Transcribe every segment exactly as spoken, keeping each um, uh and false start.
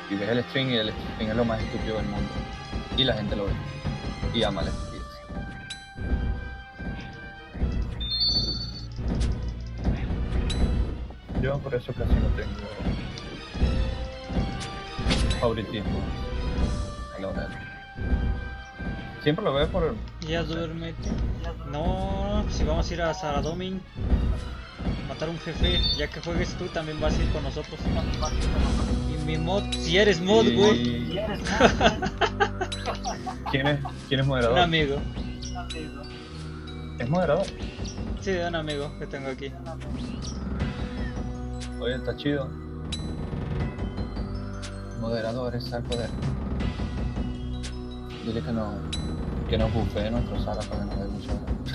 y ves el stream y el stream es lo más estúpido del mundo. Y la gente lo ve. Y ama la estupidez. Yo por eso casi no tengo favoritismo a la hora de... Siempre lo veo por... Ya no sé. duérmete. No, si vamos a ir a Saradomin, matar un jefe, ya que juegues tú también vas a ir con nosotros. Y mi mod, si eres mod, güey. Y... ¿Quién es, ¿Quién es moderador? Un amigo. ¿Es moderador? Sí, un amigo que tengo aquí. Oye, está chido. Moderadores al poder. Dile que no, que nos bufee nuestro sala para que nos dé mucho.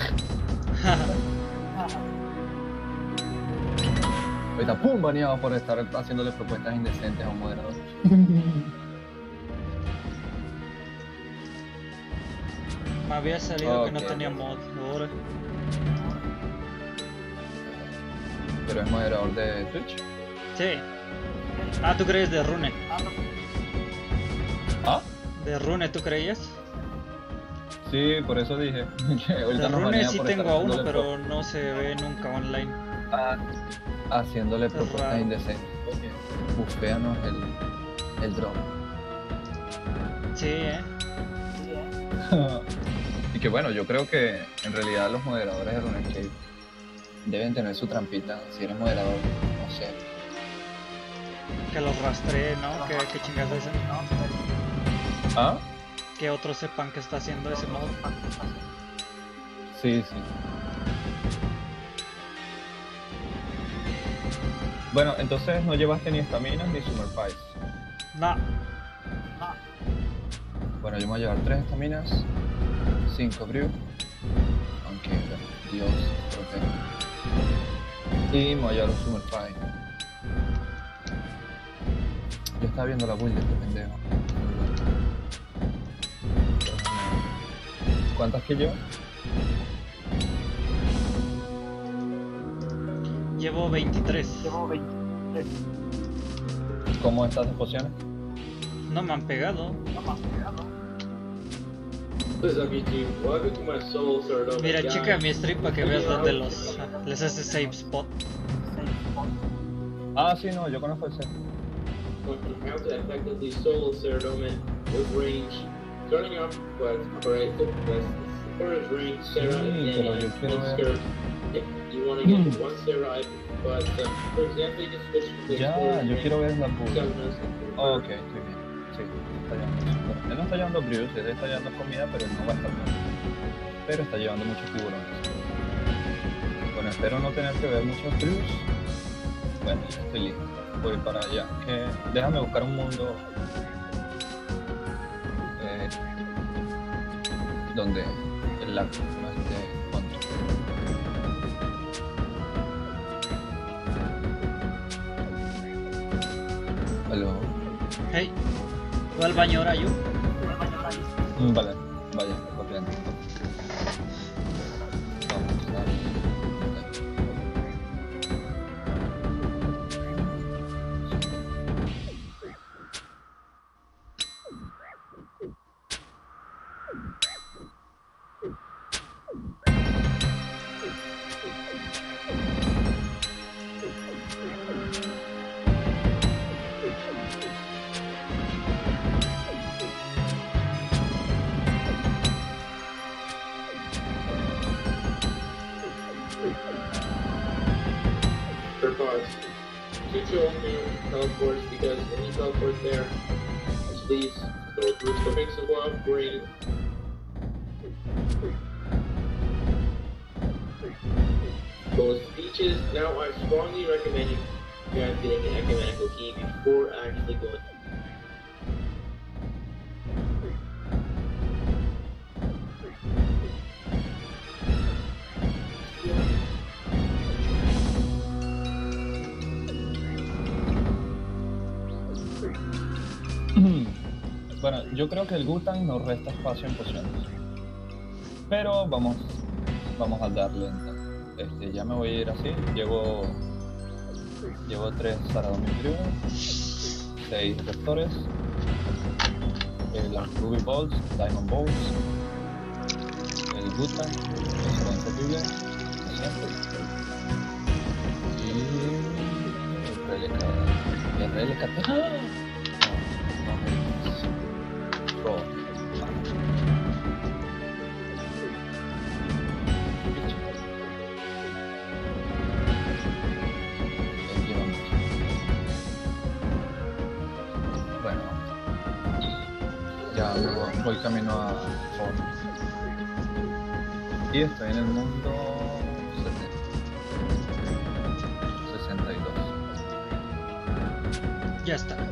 Ahorita pum baneado por estar haciéndole propuestas indecentes a un moderador. Me había salido Okay. que no tenía mod ahora. Pero es moderador de Twitch. Sí. Ah, ¿tú crees de Rune? ¿Ah? ¿De Rune tú creías? Sí, por eso dije que ahorita De nos Rune banea sí por tengo estar a uno, haciéndole pero no se ve nunca online. pro- ah, haciéndole propuestas raro. indecentes. Oye, buféanos el, el drop. Sí, eh. Y que bueno, yo creo que en realidad los moderadores de RuneScape deben tener su trampita. Si eres moderador, no sé. Que los rastree, ¿no? Que, que chingas ese. ¿Ah? Que otros sepan que está haciendo ese mod. Sí, sí. Bueno, entonces no llevaste ni estaminas ni Summer Pies. No. Bueno, yo me voy a llevar tres estaminas, cinco brew, aunque bueno, Dios proteja. Y me voy a llevar un Summer Pie. Yo estaba viendo la build de este pendejo. ¿Cuántas que yo? Llevo veintitrés. ¿Cómo estás de pociones? No me han pegado. Mira, checa mi stream para que veas dónde los les hace save spot. Ah, sí, no, yo conozco ese. How to effectively solo Ceradomin with range. Starting off, but alright, the best first range, Sarah Sí, and pero then yo quiero one ver- skirt. If you want to get one Sarah, but uh, for example, you just switch from the Ya, explorer yo range quiero ver la to build. Ceradomin. Oh, ok, estoy bien. Sí, está llevando. Bueno, él no está llevando brews, él está llevando comida, pero no va a estar bien. Pero está llevando muchos tiburones. Bueno, espero no tener que ver muchos brews. Bueno, ya estoy listo. Voy para allá. Que déjame buscar un mundo eh, donde el lago no esté contra. Aló. Hey, ¿va al baño ahora yo? Mm, Vale, vaya, corriendo. Vamos a... For pause. Shoot your own moon teleports because when you teleport there, please go through the mix of wild green. Those beaches. Now, I strongly recommend you guys getting an ecumenical key before actually going. Bueno, yo creo que el Gutan nos resta espacio en pociones. Pero vamos, vamos a darle. Este, ya me voy a ir así. Llevo, llevo tres Saradomin Brew. seis reactores, eh, las Ruby Balls, Diamond Balls, el Butan, que será inservible, siempre. Y el R L K. ¿El R L K? ¡Ah! No, no me digas. Oh. Bueno, ya me voy, voy camino a Horn. Y estoy en el mundo sesenta y dos. Ya está.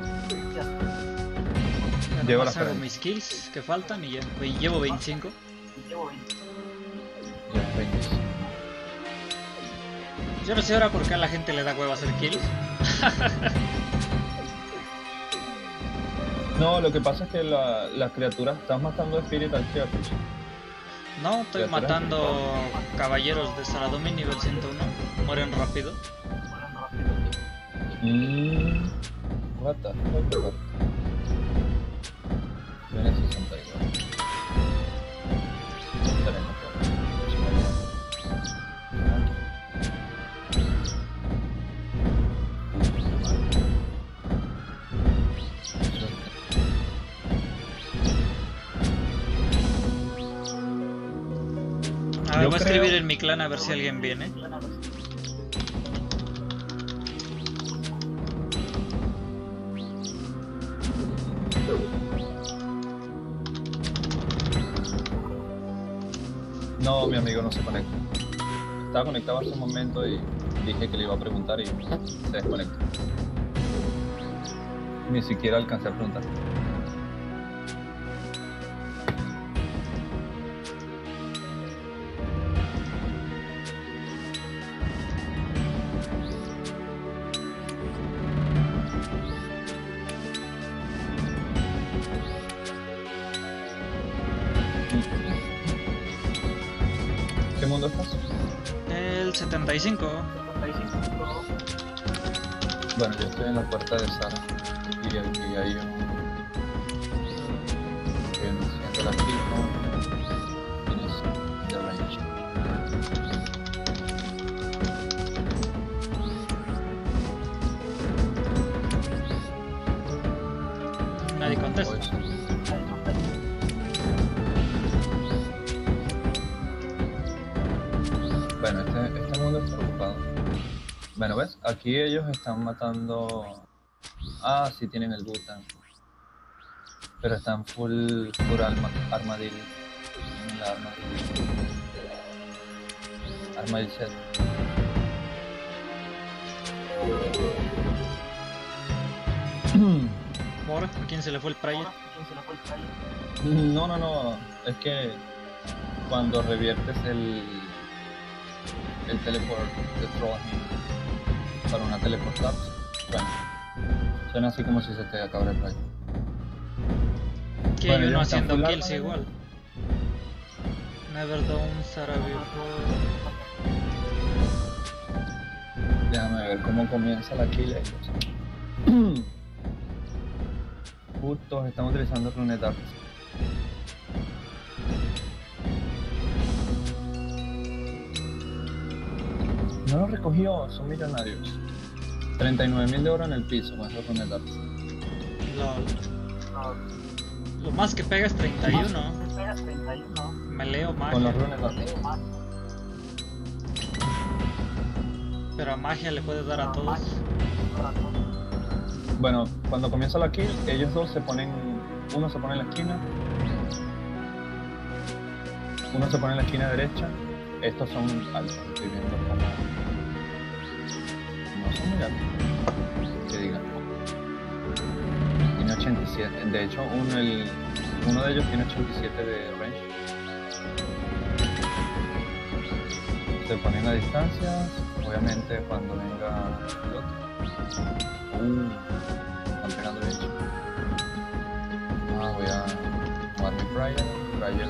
Ya Llevo nomás las hago mis kills que faltan y ya. Y llevo veinticinco. Ya veinte. Yo no sé ahora por qué a la gente le da huevo hacer kills. No, lo que pasa es que la, las criaturas, estás matando Spiritual Creatures. No, estoy ¿Criaturas? matando caballeros de Saradomin nivel ciento uno. Mueren rápido. Mmm. What the fuck? Viene sesenta y dos. Estaremos A ver, Yo voy a creo- escribir en mi clan a ver si alguien viene. No, mi amigo no se conecta. Estaba conectado hace un momento y dije que le iba a preguntar y se desconectó. Ni siquiera alcancé a preguntar. ¿Qué mundo estás? El setenta y cinco. Bueno, yo estoy en la puerta de Sara y aquí hay un... que me siento la pico. Tienes de range. Nadie contesta. Voy. Bueno, este, este mundo está ocupado. Bueno, ¿ves? Aquí ellos están matando... Ah, sí tienen el Butan. Pero están full, full arma, armadillo. Tienen la armadillo. Armadillo set. ¿Por? ¿A quién se le fue el prayer? No, no, no. Es que cuando reviertes el... el teleport de Trollheim para una teleportar, suena. Suena así como si se te acabara el rayo. Que Bueno, hay uno ellos están haciendo full kills arma. igual. Never Down, Sara Déjame ver cómo comienza la kill. Justo estamos utilizando Rune Dark. No lo recogió, son millonarios. treinta y nueve mil de oro en el piso con esos Rune Dark. LOL. Lo más que pega es treinta y uno. Me leo magia. Con los Rune Dark. Pero a magia le puedes dar a todos. Bueno, cuando comienza la kill, ellos dos se ponen... Uno se pone en la esquina. Uno se pone en la esquina derecha. Estos son altos, estoy viendo como... No son muy altos. Que digan. Tiene ochenta y siete. De hecho, uno, el... uno de ellos tiene ochenta y siete de range. Se ponen a distancia. Obviamente cuando venga el otro. Uh, están pegando bien. Ah, voy a jugar mi Brian. Brian.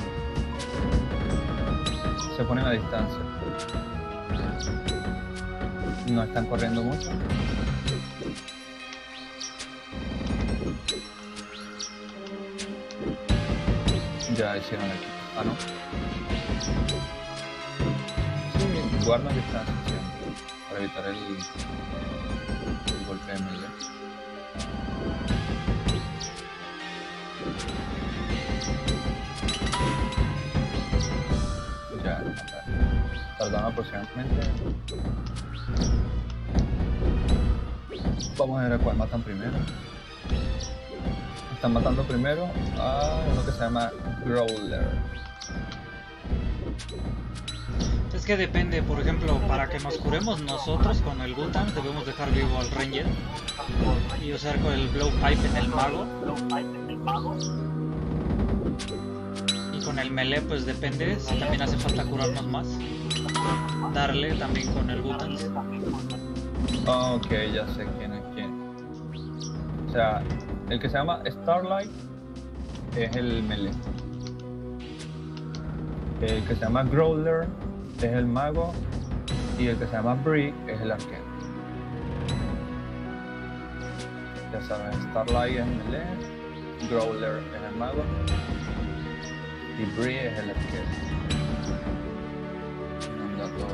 Se ponen a distancia. No están corriendo mucho. Ya hicieron aquí. Ah, no. Sí, guardan distancia siempre, para evitar el, el golpe de melee. Ya, tardan aproximadamente. Vamos a ver a cuál matan primero. Están matando primero a uno que se llama Growler. Es que depende, por ejemplo, para que nos curemos nosotros con el Gutan debemos dejar vivo al Ranger y usar con el Blowpipe en el mago. Y con el melee pues depende, si también hace falta curarnos más. Darle también con el Gutan. Oh, ok, ya sé quién es quién. O sea, el que se llama Starlight es el melee. El que se llama Growler es el mago. Y el que se llama Bree es el arquero. Ya saben, Starlight es el melee, Growler es el mago y Bree es el arquero. Un dato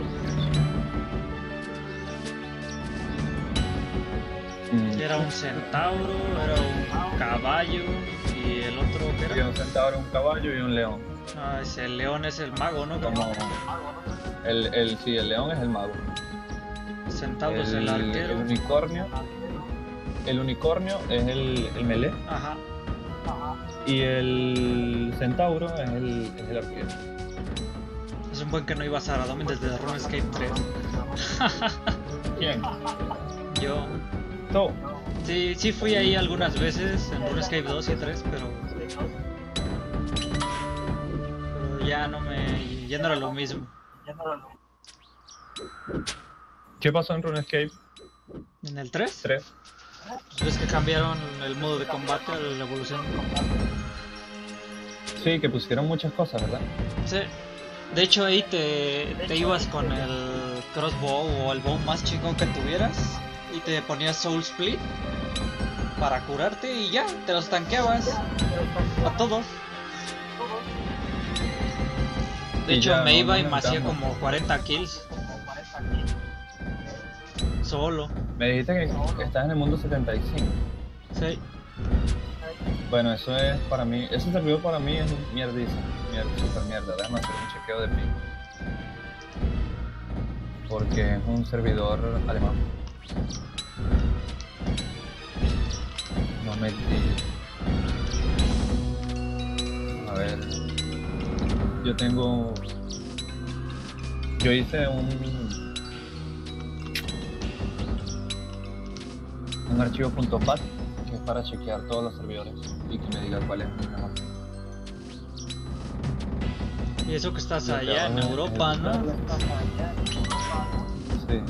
mm. Era un centauro, era un caballo y el otro ¿qué Y era? un centauro, un caballo y un león. Ah, ese el león es el mago, ¿no? Como el, el, sí, el león es el mago. El centauro es el El, arquero. el unicornio. El unicornio es el, el melee. Ajá. Y el centauro es el, es el arquero. Es un buen que no iba a Saradomin desde RuneScape tres. ¿Quién? Yo. Todo. Sí, sí fui ahí algunas veces en RuneScape dos y tres, pero... Pero ya no me... ya no era lo mismo. ¿Qué pasó en RuneScape ¿En el tres? tres? Pues ves que cambiaron el modo de combate, la evolución. Sí, que pusieron muchas cosas, ¿verdad? Sí. De hecho ahí te, te ibas con el crossbow o el bow más chingón que tuvieras y te ponías soul split para curarte y ya, te los tanqueabas a todos. De Y hecho ya me no- iba no y me hacía necesitamos. como cuarenta kills. Solo. Me dijiste que estás en el mundo setenta y cinco. Sí. Bueno, eso es para mí, ese servidor para mí es un mierdiza, mierda, super mierda. Déjame hacer un chequeo de ping. Porque es un servidor alemán. No me digas. A ver. Yo tengo. Yo hice un. Un archivo .pat que es para chequear todos los servidores y que me diga cuál es el mejor. Y eso que estás Lo que allá en hago es Europa, ¿no? Sí.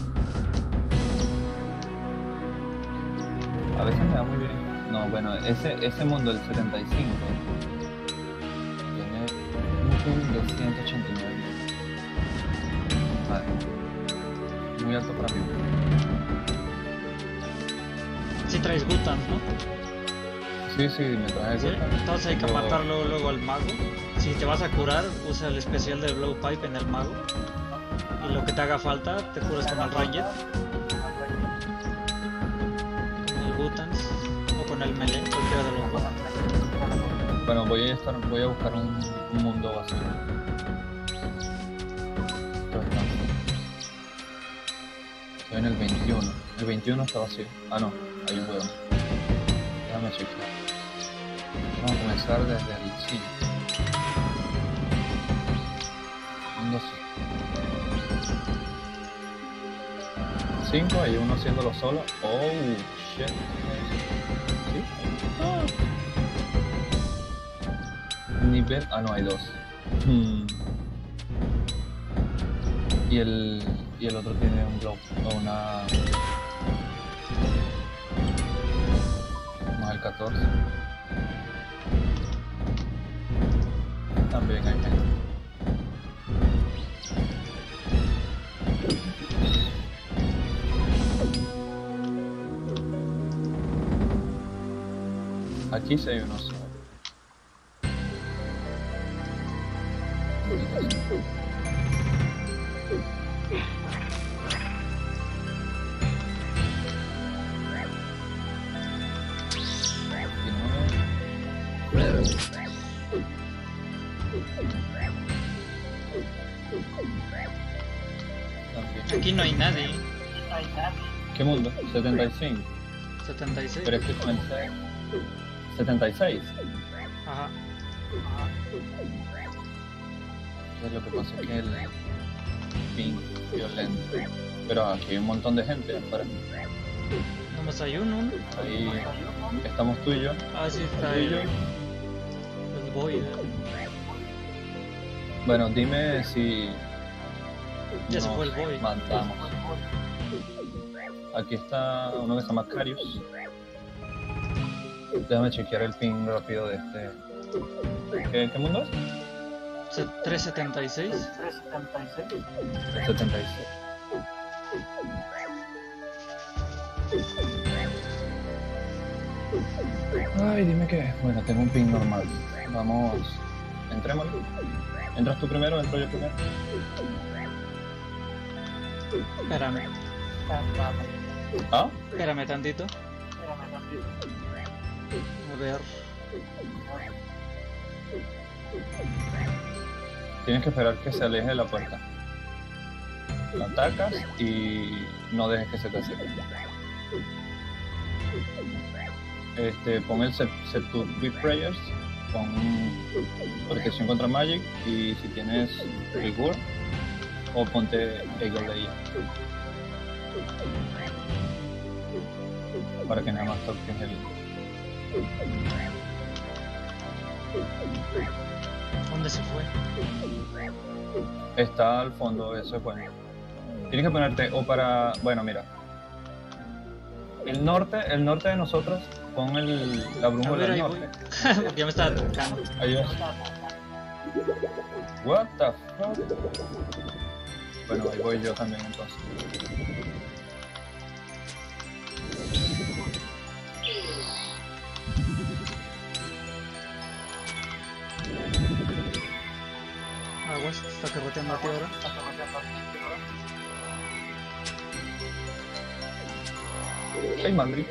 A veces me da muy bien. No, bueno, ese, ese mundo del setenta y cinco tiene un ping de ciento ochenta y nueve. Vale. Muy alto para mí. Si traes Gutans, ¿no? Sí, sí, me trae Sí, Gutan. entonces hay que Tengo- matarlo luego al mago. Si te vas a curar, usa el especial del Blowpipe en el mago. Y lo que te haga falta, te curas con el Ranger. Con el Gutans. O con el melee, cualquiera de los dos. Bueno, voy a estar, voy a buscar un, un mundo vacío. Esto está- Estoy en el veintiuno. El veintiuno está vacío. Ah, no, hay un huevo. Déjame chequear. Vamos a comenzar desde el cinco. Mundo cinco, hay uno haciéndolo solo. Oh, shit. ¿Sí? Ah. Nivel. Ah, no, hay dos. Hmm. Y el. Y el otro tiene un blow. O una. Más el catorce. También hay gente. Aquí sí hay uno solo. Aquí no hay nadie. ¿Qué mundo? setenta y cinco. setenta y seis. Pero es que comencé. setenta y seis. Ajá. ¿Qué es lo que pasa? Que el ping violento. Pero aquí hay un montón de gente afuera. Nomás hay uno. ¿no? Ahí estamos tú y yo. Ah, sí, está Tú y el, yo. el boy. Bueno, dime si Ya se nos fue el boy. matamos. Aquí está uno que se llama Carius. Déjame chequear el ping rápido de este. ¿Qué, qué mundo es? Se- trescientos setenta y seis. setenta y seis. Ay, dime qué. Bueno, tengo un ping normal. Vamos, entrémosle. ¿Entras tú primero? ¿Entro yo primero? Espérame. ¿Ah? Espérame tantito. A ver. Tienes que esperar que se aleje de la puerta. Lo atacas y no dejes que se te acerque. Este, pon el set, set to Big Prayers, pon protección contra Magic y si tienes Rigor o ponte Eagle Layer para que nada más toques el... ¿Dónde se fue? Está al fondo, eso es bueno. Tienes que ponerte o para... Bueno, mira. El norte, el norte de nosotros, pon el, la A brújula ver, del ahí norte. voy. Porque ya me estaba tocando. Ahí ves. What the fuck? Bueno, ahí voy yo también entonces. Aguas, está carreteando a ti ahora. Hey, Mandri.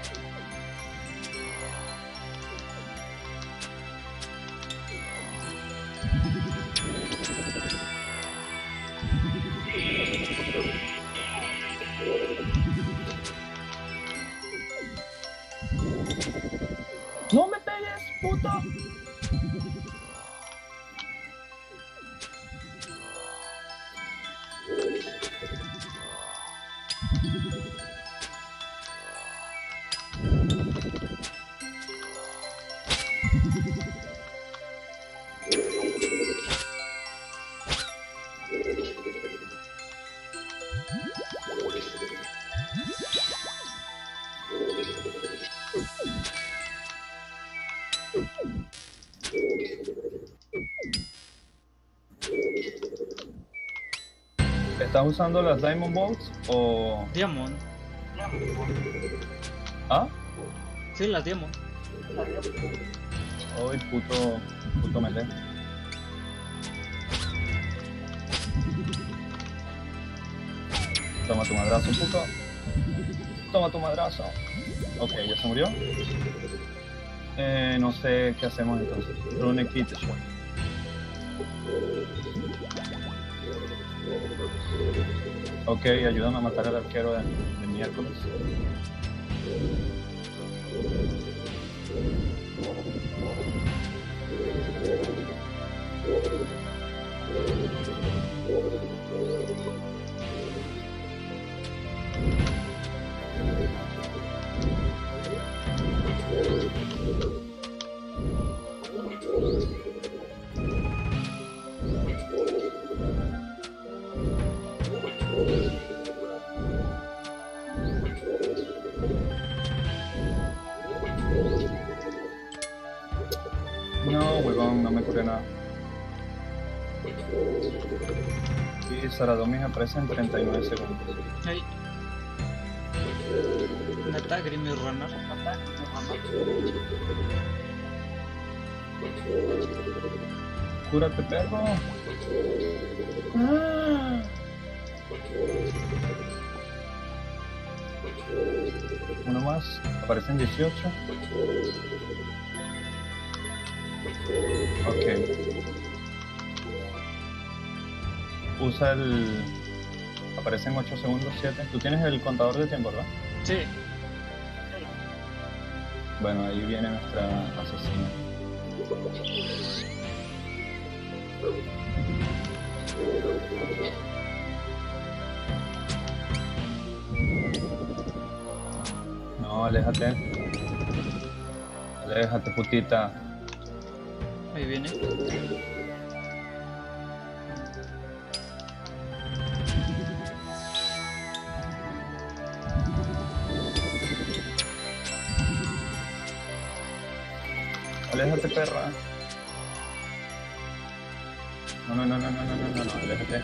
¡No me pegues, puto! ¿Estás usando las Diamond Bolts o...? Diamond. ¿Ah? Sí, las Diamond. Ay, puto... puto melee. Toma tu madrazo, puto. Toma tu madrazo. Ok, ya se murió. Eh, no sé qué hacemos entonces. Rune Kit Shot. Ok, ayúdame a matar al arquero de, de miércoles. No, huevón, no me curé nada. Y Saradomis aparece en treinta y nueve segundos. Ahí. Neta, Grimmy Runner. Cúrate, perro. Ah. Uno más. Aparecen dieciocho. Ok. Usa el... Aparecen ocho segundos, siete. Tú tienes el contador de tiempo, ¿verdad? Sí. Bueno, ahí viene nuestra asesina. No, aléjate. Aléjate, putita. Ahí viene. Aléjate, perra. No, no, no, no, no, no, no, no, no, aléjate.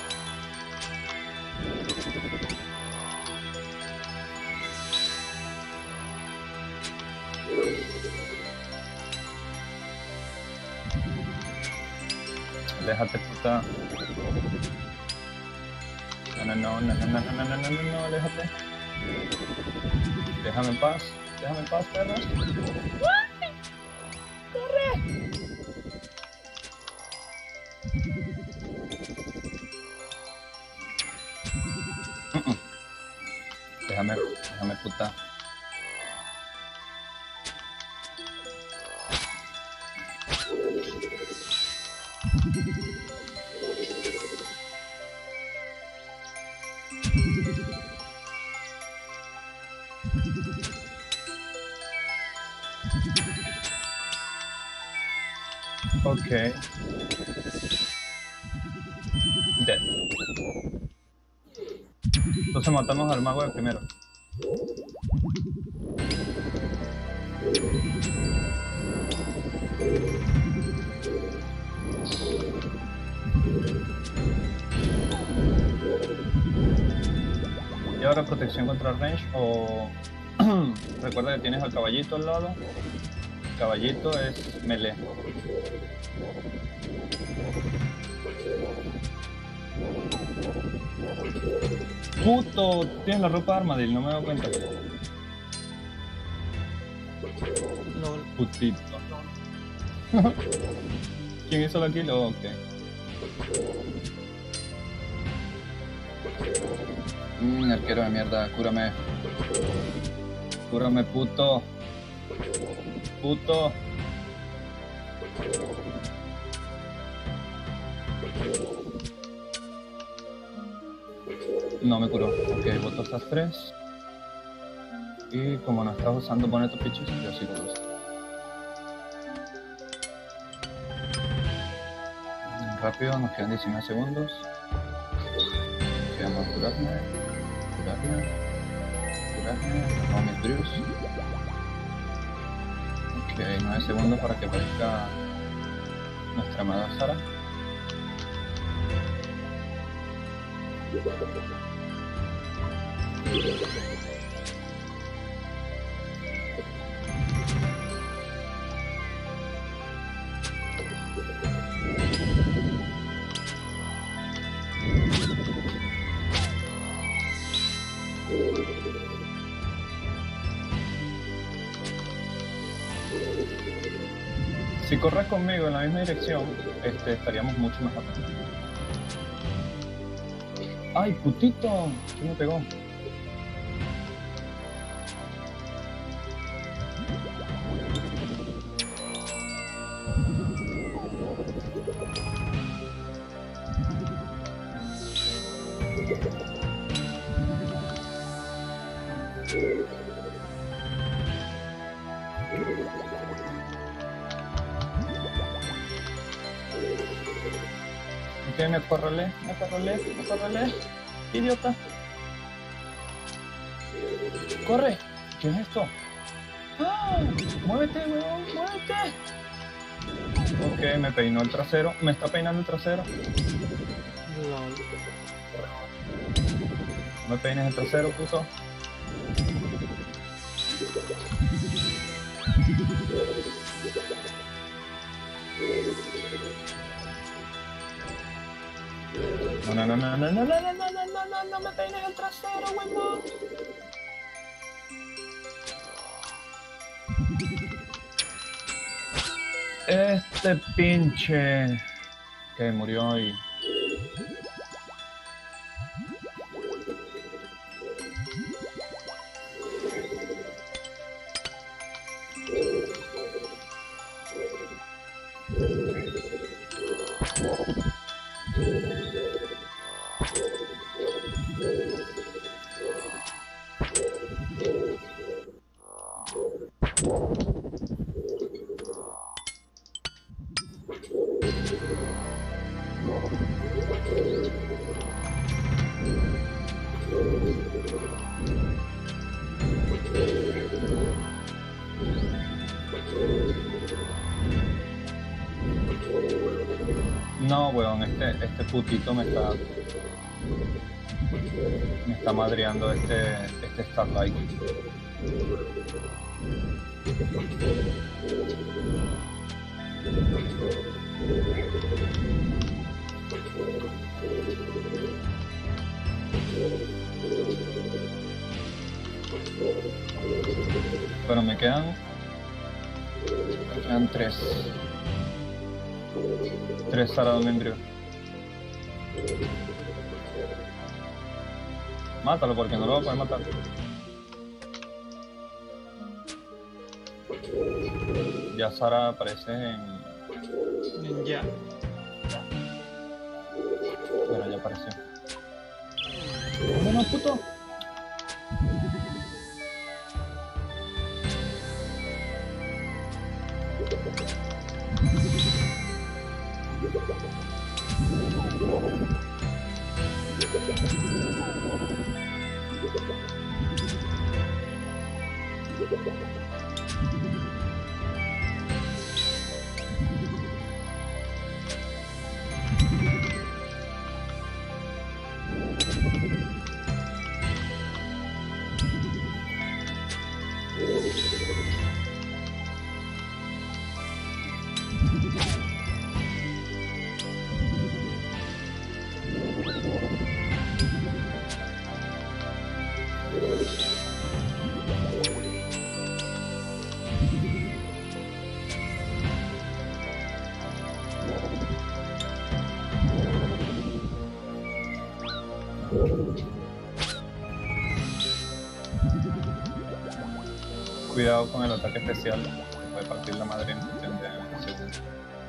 Aléjate, puta. No, no, no, no, no, no, no, no, no, no, no, aléjate. Déjame en paz, déjame en paz, perra. Déjame, déjame, puta. Ok. Dead. Entonces matamos al mago de primero. Y ahora protección contra range o... Recuerda que tienes al caballito al lado. El caballito es melee. Puto, tienes la ropa de Armadil, no me he dado cuenta. Lol. Putito. ¿Quién hizo la kill? Oh, ok. Mmm, arquero de mierda, cúrame. Cúrame, puto. Puto. No me curó. Ok, boto estas tres. Y como no estás usando boneto pichis, yo sí lo uso. Rápido, nos quedan diecinueve segundos. Quedamos curarme. Curarme. Curarme. Robo mis brews. Ok, nueve segundos para que aparezca nuestra amada Sara. Si corres conmigo en la misma dirección, este, estaríamos mucho más rápido. ¡Ay, putito! ¿Quién me pegó? Ok, me acorralé, me acorralé, me acorralé. Idiota. ¡Corre! ¿Qué es esto? ¡Ah! ¡Muévete, weón! ¡Muévete! Ok, me peinó el trasero. Me está peinando el trasero. Lol. No me peines el trasero, puto. No, no, no, no, no, no, no, no, no, no, no, no, no me peines el trasero, huevón. Este pinche que murió y... No, weón, este, este putito me está... Me está madreando este, este Starlight. Pero me quedan... Me quedan tres. Tres Salamandrew. Mátalo porque no lo voy a poder matar. Ya Sara aparece en... Ya. Bueno, ya apareció. ¡Vámonos, puto! Cuidado con el ataque especial, se puede partir la madre en cuestión de segundos.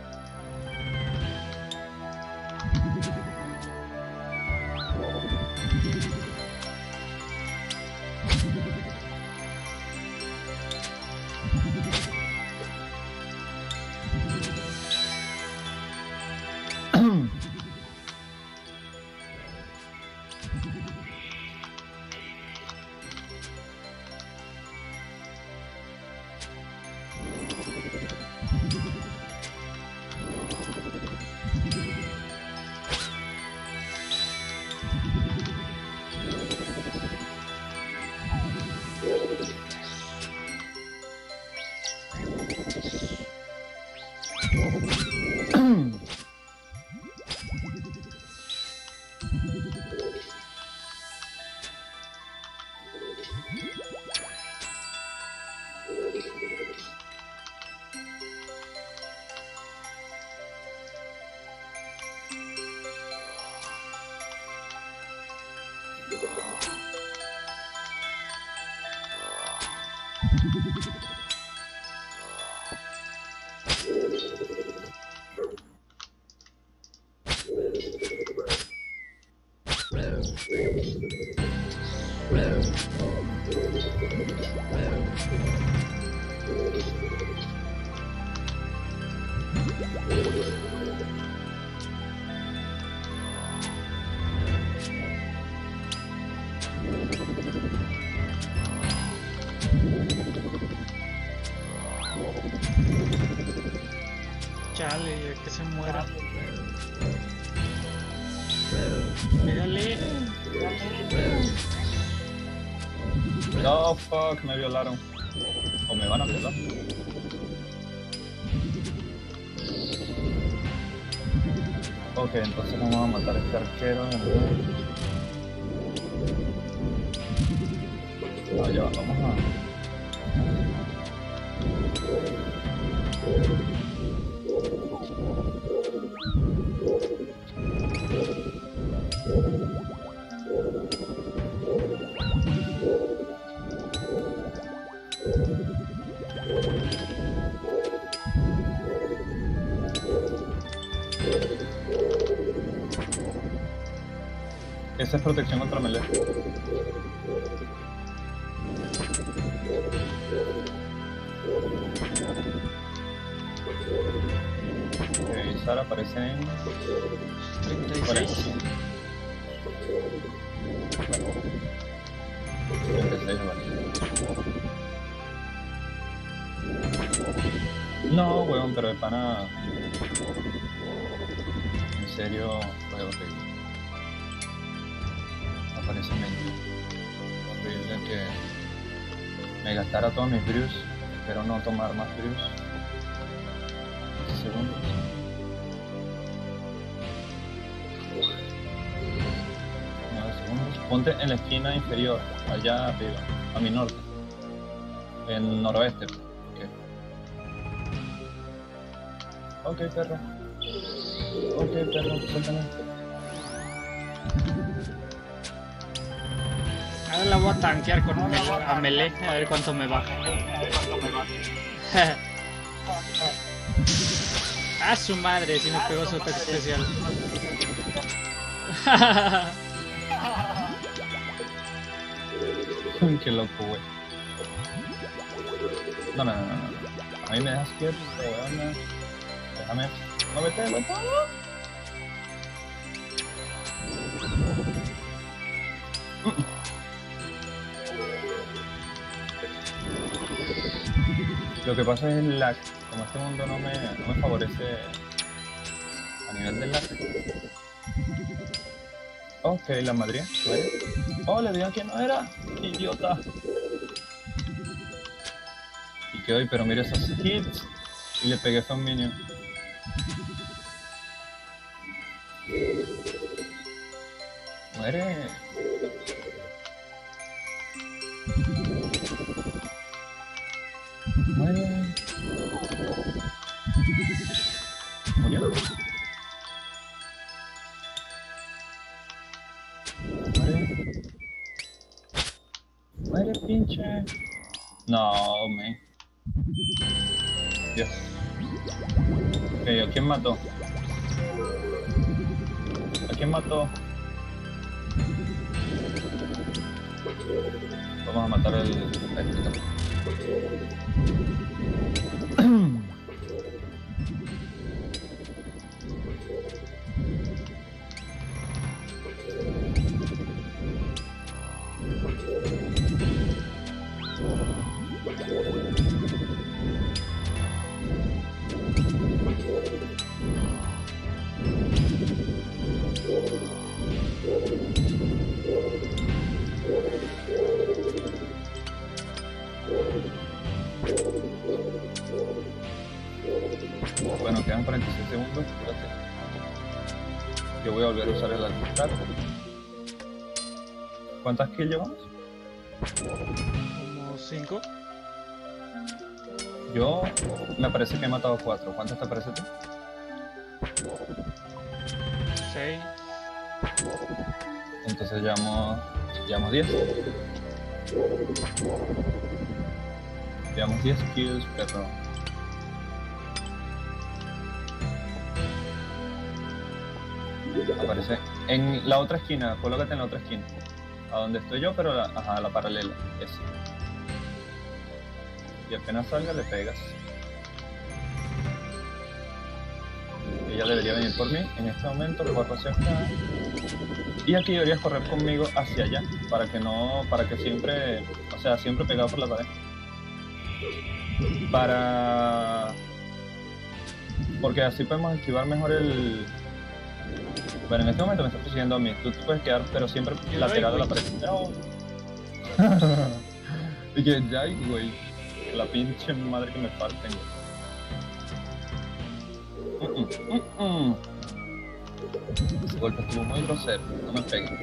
Chale, que se muera. Pégale. No, fuck, me violaron. O me van a violar. Ok, entonces vamos a matar a este arquero. No, ya, vamos a... Esa es protección contra melee. Ok, Sara aparece en treinta y cuarenta y seis. cinco. treinta y seis vale. No, weón, pero de pana... En serio, juego horrible. Aparece medio horrible que me gastara todos mis brews. Espero no tomar más brews. Segundos. nueve segundos. Ponte en la esquina inferior, allá arriba, a mi norte. En noroeste. Ok, okay, perro. Ok, perro, suéltame. Ahora la voy a tanquear con mele a melee, a ver cuánto me baja. A su madre, si me pegó su ataque especial. Qué loco, güey. No, no, no, no, no. A mí me dejas quieto, weón. Déjame. No me te loco. Lo que pasa es el lag. Como este mundo no me, no me favorece a nivel del lag. Ok, la madre. Oh, le di a quien no era. Idiota. Y que hoy, pero mira esos hits. Y le pegué a un minion. Muere. Muere. Murió. Muere. Muere, pinche. No, me. Dios. Ok, ¿a quién mató? ¿A quién mató? Vamos a matar al... Bueno, quedan cuarenta y seis segundos, espérate. Yo voy a volver a usar el altar. ¿Cuántas kills llevamos? Como cinco. Yo me parece que he matado cuatro. ¿Cuántas te parece a ti? seis. Entonces llevamos, llevamos diez. Llevamos diez kills, perro. Aparece en la otra esquina, colócate en la otra esquina. A donde estoy yo, pero la, ajá, la paralela. Esa. Y apenas salga le pegas. Ella debería venir por mí. En este momento corro hacia acá. Y aquí deberías correr conmigo hacia allá. Para que no. Para que siempre. O sea, siempre pegado por la pared. Para. Porque así podemos esquivar mejor el. Bueno, en este momento me está persiguiendo a mí. Tú te puedes quedar, pero siempre lateral a la pared. No. Y que ya, güey. La pinche madre que me falten. Mm -mm, mm -mm. Ese golpe estuvo muy grosero, no me pegues.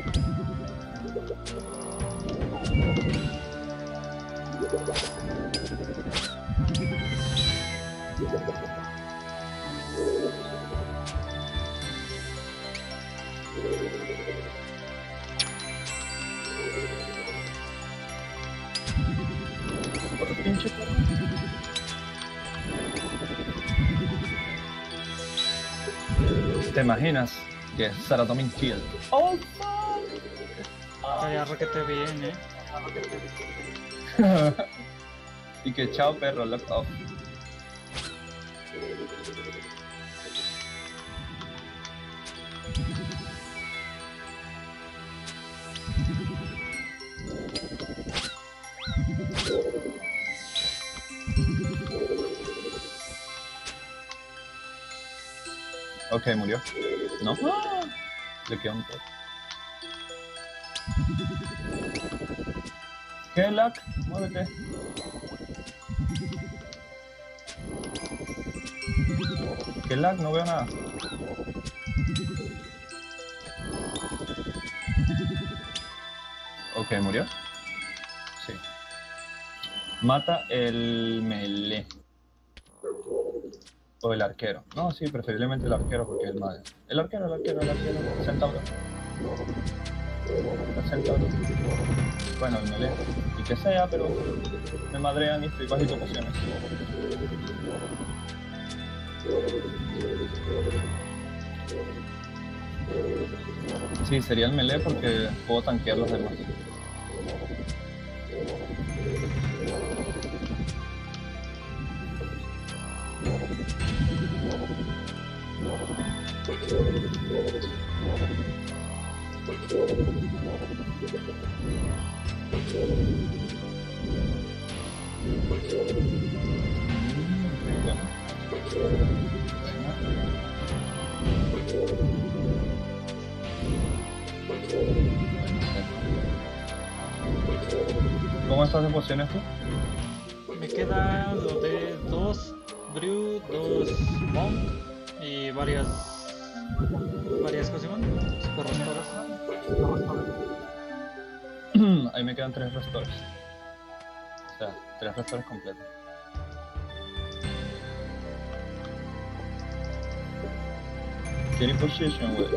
Por pinche perro. ¿Te imaginas que Saratomin Kill? Oh, Estaría requete bien, eh. y que chao perro, lock off. Ok, murió. No. Le quedó un poco. ¿Qué, Lack? Muévete. ¿Qué, Lack? No veo nada. Ok, murió. Sí. Mata el melee. O el arquero. No, sí, preferiblemente el arquero porque es más. El arquero, el arquero, el arquero. El centauro. El centauro. Bueno, el melee. Y que sea, pero me madrean y estoy bajito pociones. Sí, sería el melee porque puedo tanquear los demás. ¿Cómo estás de pociones tú? Me queda lo de dos Brew, dos Monk y varias. varias cosas más. Super restores. Ahí me quedan tres restores. O sea, tres restores completos. Get in position, wey.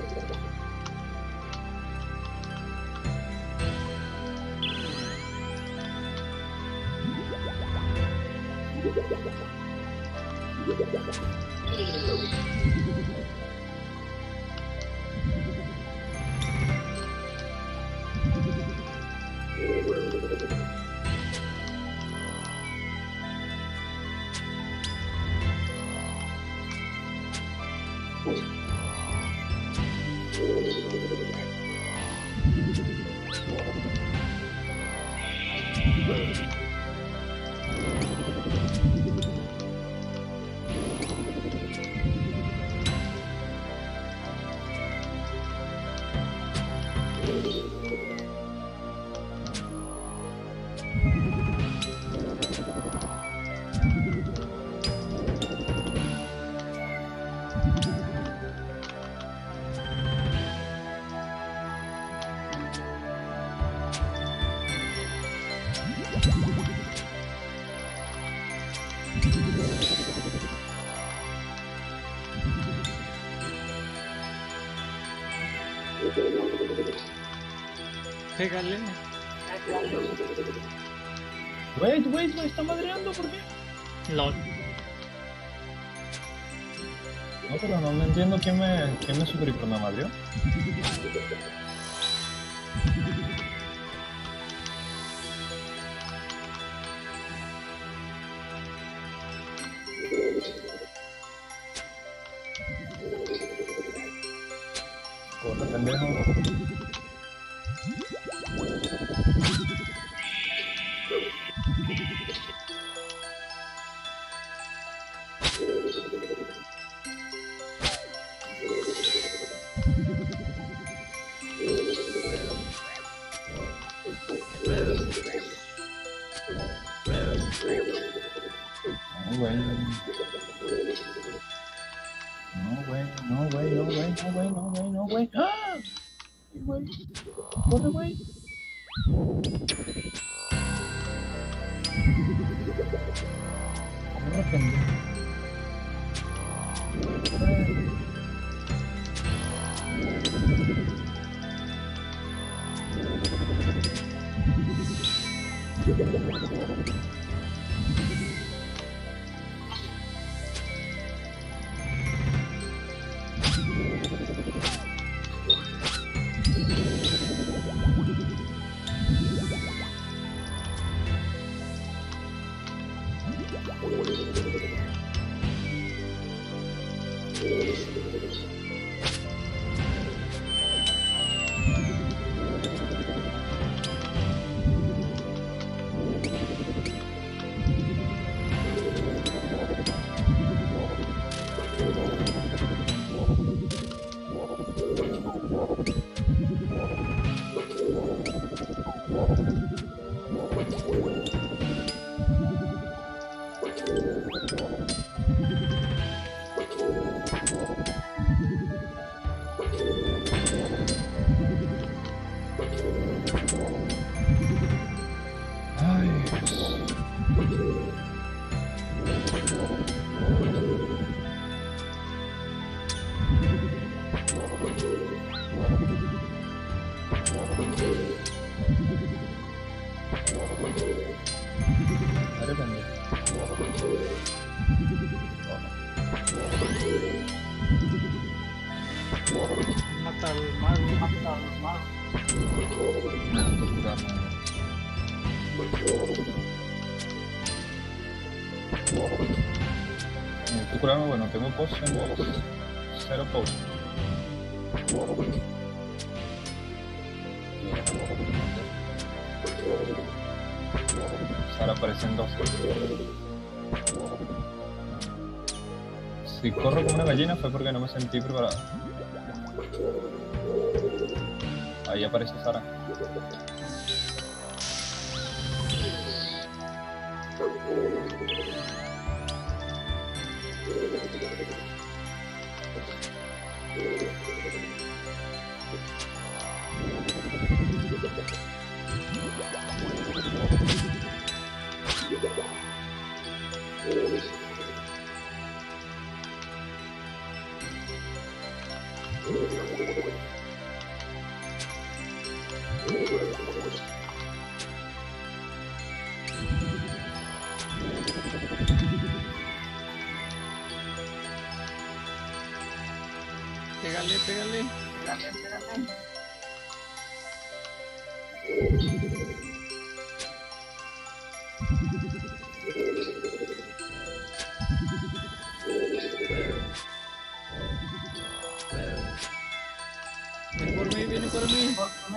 Pégale. Wait, wait, me está madreando, ¿por qué? LOL. No, pero no me entiendo quién me, quién me super hiper me madreó. Corre, pendejo. Muy bueno. No, güey, no, güey, no, güey, no, güey, no, güey, no, güey. ¡Ah! Sí, güey. Corre, güey. Corre, pendejo. Mata al mago, mata al mago. Necesito curarme. Necesito curarme, bueno, tengo poción de cero potion. Ahora aparecen dos. Si corro como una gallina fue porque no me sentí preparado. Ahí aparece Sara. Pégale, pégale. Pégale, pégale. Viene por mí, viene por mí.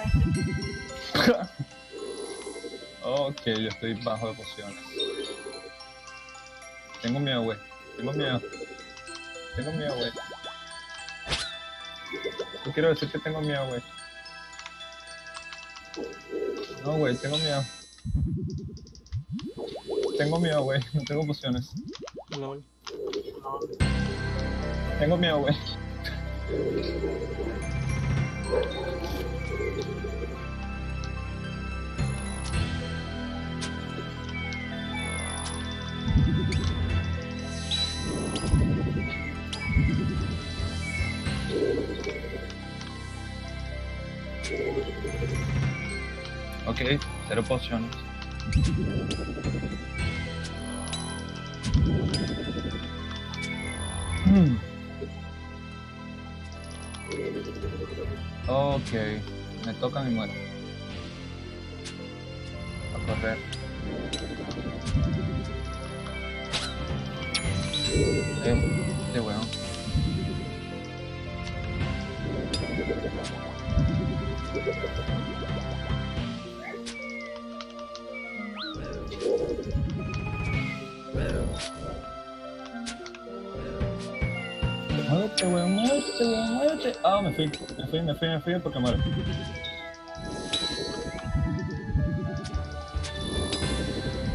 Ok, yo estoy bajo de pociones. Tengo miedo, güey. Tengo miedo. Tengo miedo, güey. Yo quiero decir que tengo miedo, güey. No, güey, tengo miedo. Tengo miedo, güey. No tengo pociones. Lol. Tengo miedo, güey. Ok, cero pociones. Hmm. Ok, me tocan y muero. A correr. Este weón. Muévete, weón, muévete, weón, muévete. Ah, me fui, me fui, me fui, me fui porque muero.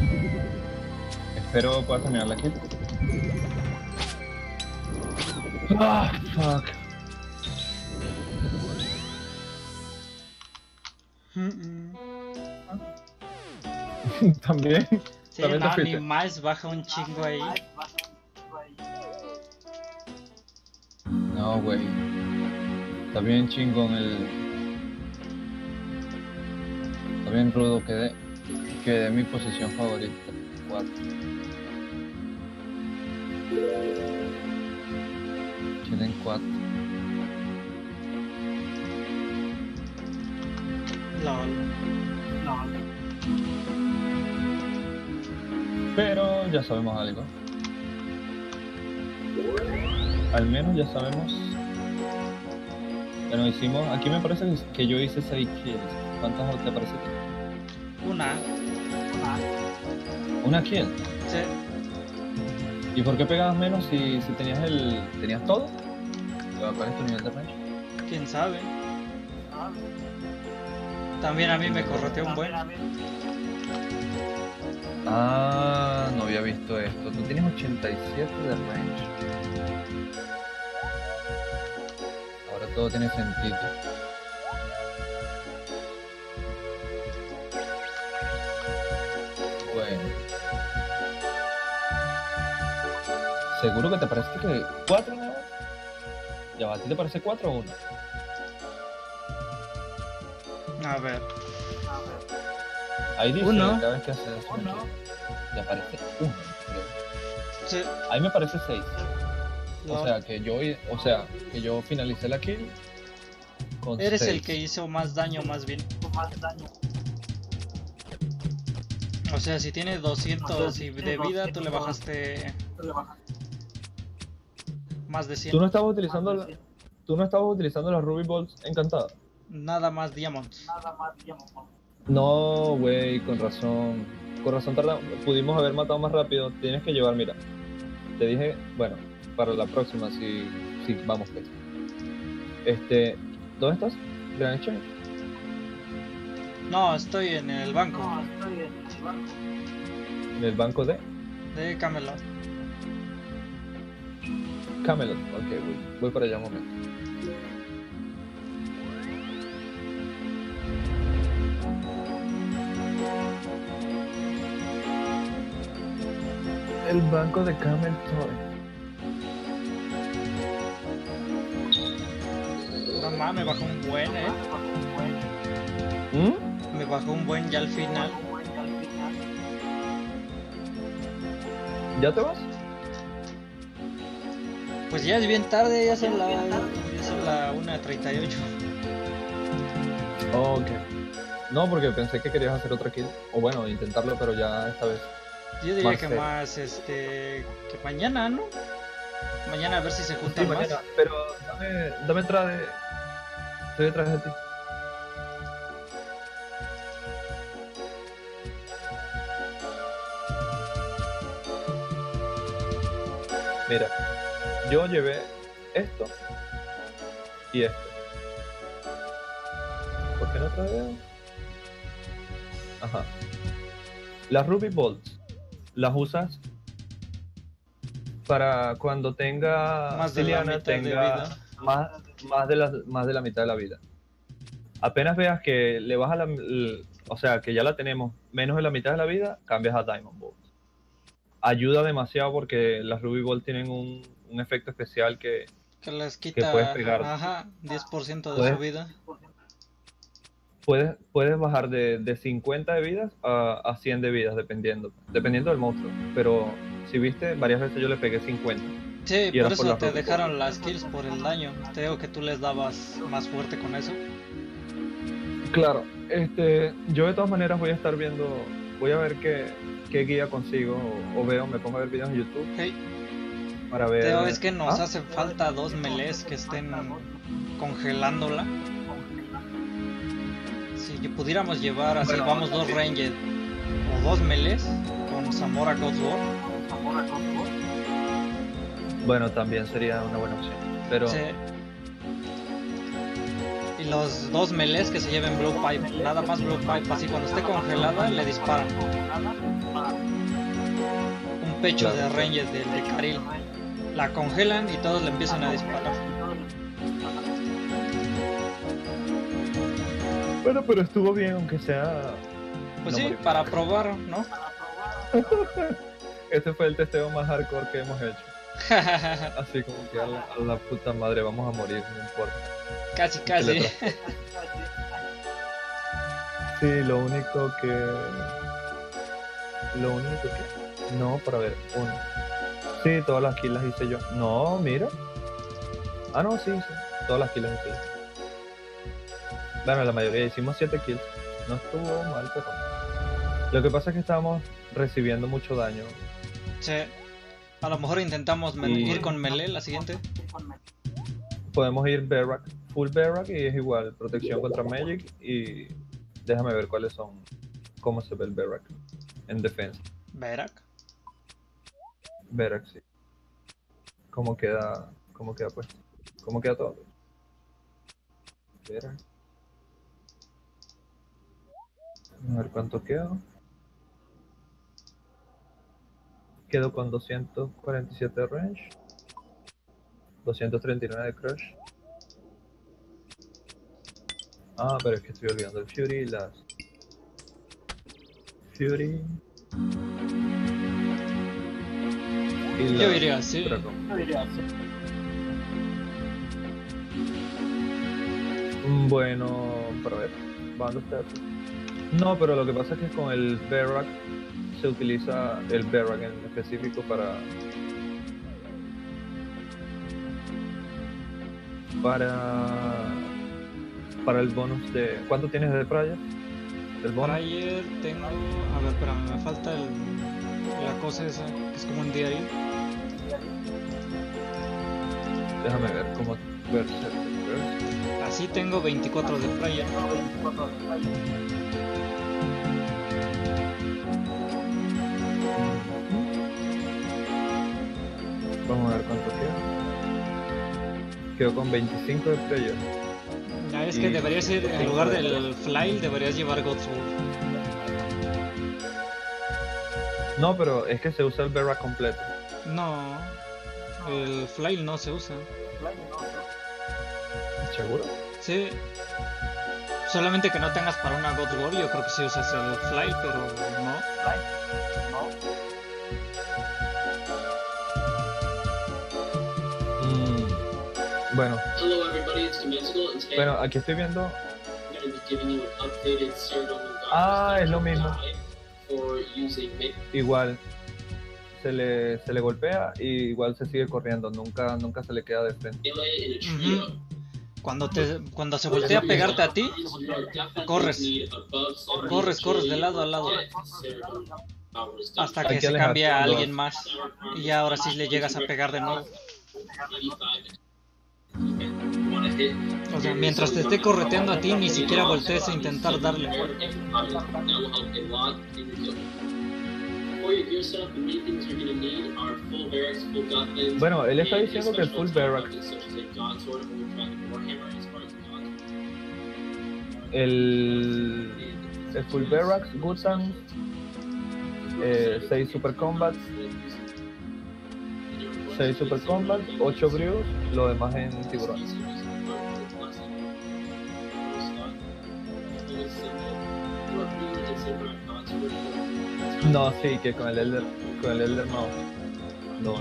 Espero pueda terminar la kill. Ah, fuck. Mm, mm. También. Sí, También te no, ni fuiste. más, baja un chingo ahí. No, güey. Está bien chingón el. Está bien rudo, quedé. Quedé en mi posición favorita. cuatro. Quedé en cuatro. LOL. Pero ya sabemos algo. Al menos ya sabemos. Bueno, hicimos. Aquí me parece que yo hice seis kills. ¿Cuántas te parece? Una. Una kill. Sí. ¿Y por qué pegabas menos si, si tenías el. ¿Tenías todo? ¿Cuál es tu nivel de range? Quién sabe. También a mí me correteó un buen. Ah, no había visto esto. Tú tienes ochenta y siete de range. Ahora todo tiene sentido. Bueno. ¿Seguro que te parece que cuatro nada más? Ya va, ¿a ti te parece cuatro o uno? A ver. Ahí dice Uno. cada vez que haces una kill, te aparece uno, creo. Sí. Ahí me parece seis. O LOL. sea que yo, o sea que yo finalicé la kill con Eres seis. el que hizo más daño, más bien. O sea, si tiene doscientos y de vida, tú le bajaste más de cien. ¿Tú no estabas utilizando la, tú no estabas utilizando las Ruby Balls encantadas? Nada más diamonds. No, güey, con razón. Con razón tardamos. Pudimos haber matado más rápido. Tienes que llevar, mira. Te dije, bueno, para la próxima si, si vamos pues. Este, ¿dónde estás? Gran Exchange. No, estoy en el banco En el banco de de Camelot. Camelot. Ok, voy, voy para allá un momento. El banco de Camel Toy. No mames, me bajó un buen, eh. ¿Mm? Me bajó un buen ya al final. ¿Ya te vas? Pues ya es bien tarde, ya son la, ya son la una treinta y ocho. Oh, ok. No, porque pensé que querías hacer otra kill. O bueno, intentarlo, pero ya esta vez. Yo diría Más que serio. más, este, que mañana, ¿no? Mañana a ver si se Sí, juntan más. mañana, pero dame, dame detrás de... Estoy detrás de ti. Mira, yo llevé esto y esto. ¿Por qué no te veo? Ajá. Las Ruby Bolts las usas para cuando tenga Más de la Liliana mitad de tenga vida. más, más, de la, más de la mitad de la vida. Apenas veas que le baja la, l- o sea, que ya la tenemos menos de la mitad de la vida, cambias a Diamond Bolt. Ayuda demasiado porque las Ruby Bolt tienen un, un efecto especial que Que les que quita, puedes pegar. ajá, diez por ciento de Puedes- su vida. puedes, puedes bajar de, de cincuenta de vidas a, a cien de vidas, dependiendo, dependiendo del monstruo. Pero si viste, varias veces yo le pegué cincuenta. Sí, Y era por por eso la te Ruby dejaron las kills por el daño. Te digo que tú les dabas más fuerte con eso. Claro, este, yo de todas maneras voy a estar viendo, voy a ver qué, qué guía consigo o, o veo, me pongo a ver videos en YouTube Hey, para ver. Teo, es que nos ¿Ah? hacen falta dos melees que estén congelándola. Si pudiéramos llevar así, Bueno, vamos dos sí. ranged o dos melees con Zamora Godsword. Bueno, también sería una buena opción. Pero Sí. Y los dos melees que se lleven Blue Pipe, nada más Blue Pipe, así cuando esté congelada le disparan. Un pecho Claro. de ranged del de Karil. la congelan y todos le empiezan a disparar. Bueno, pero estuvo bien, aunque sea... Pues no sí, morir. para probar, ¿no? Este fue el testeo más hardcore que hemos hecho. Así como que a la, a la puta madre, vamos a morir, no importa. Casi, casi. Teletransporte. Sí, lo único que... Lo único que... No, para ver, uno. Sí, todas las kills las hice yo. No, mira. Ah, no, sí, sí. Todas las kills las hice yo. Bueno, la mayoría hicimos siete kills. No estuvo mal, pero... Lo que pasa es que estábamos recibiendo mucho daño. Sí. A lo mejor intentamos me- Y- ir con melee la siguiente. Podemos ir Berrak, full Berrak, y es igual, protección contra Magic. Y déjame ver cuáles son, cómo se ve el Berrak en defensa. Verak. Berrak, sí. ¿Cómo queda, cómo queda puesto? ¿Cómo queda todo? Berrak. A ver cuánto quedo. Quedo con doscientos cuarenta y siete de range, doscientos treinta y nueve de crush. Ah, pero es que estoy olvidando el Fury y las... Fury... Y Yo las iría así. Dragon. Mm, Bueno, para ver, ¿dónde está? No, pero lo que pasa es que con el Berrak se utiliza el Berrak en específico para... Para... Para el bonus de... ¿Cuánto tienes de Prayer? Del Por bonus. ayer tengo... A ver, espérame, me falta el... la cosa esa, que es como un diario. Déjame ver cómo... Berserker. Así tengo veinticuatro de Prayer. Vamos a ver cuánto queda. Quedo con veinticinco de Prayer. Ya es que Y- deberías ir, en lugar del flail, deberías llevar Godsword. No, pero es que se usa el Berrak completo. No, el flail no se usa. ¿Seguro? Sí. Solamente que no tengas para una Godsword, yo creo que sí usas el flail, pero no. Mm, bueno, Hello everybody, it's Dimensional, and today bueno, aquí estoy viendo. I'm going to be giving you an updated Cyrano Ah, es lo mismo. for using Mid- Igual se le, se le golpea y igual se sigue corriendo, nunca, nunca se le queda de frente. melee in a trio. Ujú. Cuando te cuando se voltea a pegarte a ti, corres. Corres, corres de lado a lado. Hasta que Hay que se cambie a alejarse alguien más. Y ya ahora sí le llegas a pegar de nuevo. O sea, mientras te esté correteando a ti, ni siquiera voltees a intentar darle. Bueno, él está diciendo que el full Berrak. El, el full Berrak, Gutan, eh, seis Super Combats, seis Super Combats, ocho Brews, lo demás en tiburón. No, sí, que con el Elder, con el Elder no. No.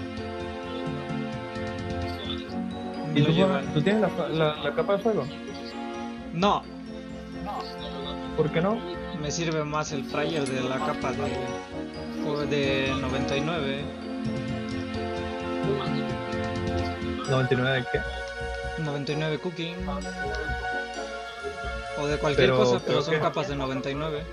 Me ¿Y lo tú, llevan. tú tienes la, la, la capa de fuego? No, ¿Por qué no? me sirve más el fryer de la capa de, de noventa y nueve. ¿noventa y nueve de qué? noventa y nueve cooking. O de cualquier Pero cosa, pero creo son que- capas de noventa y nueve.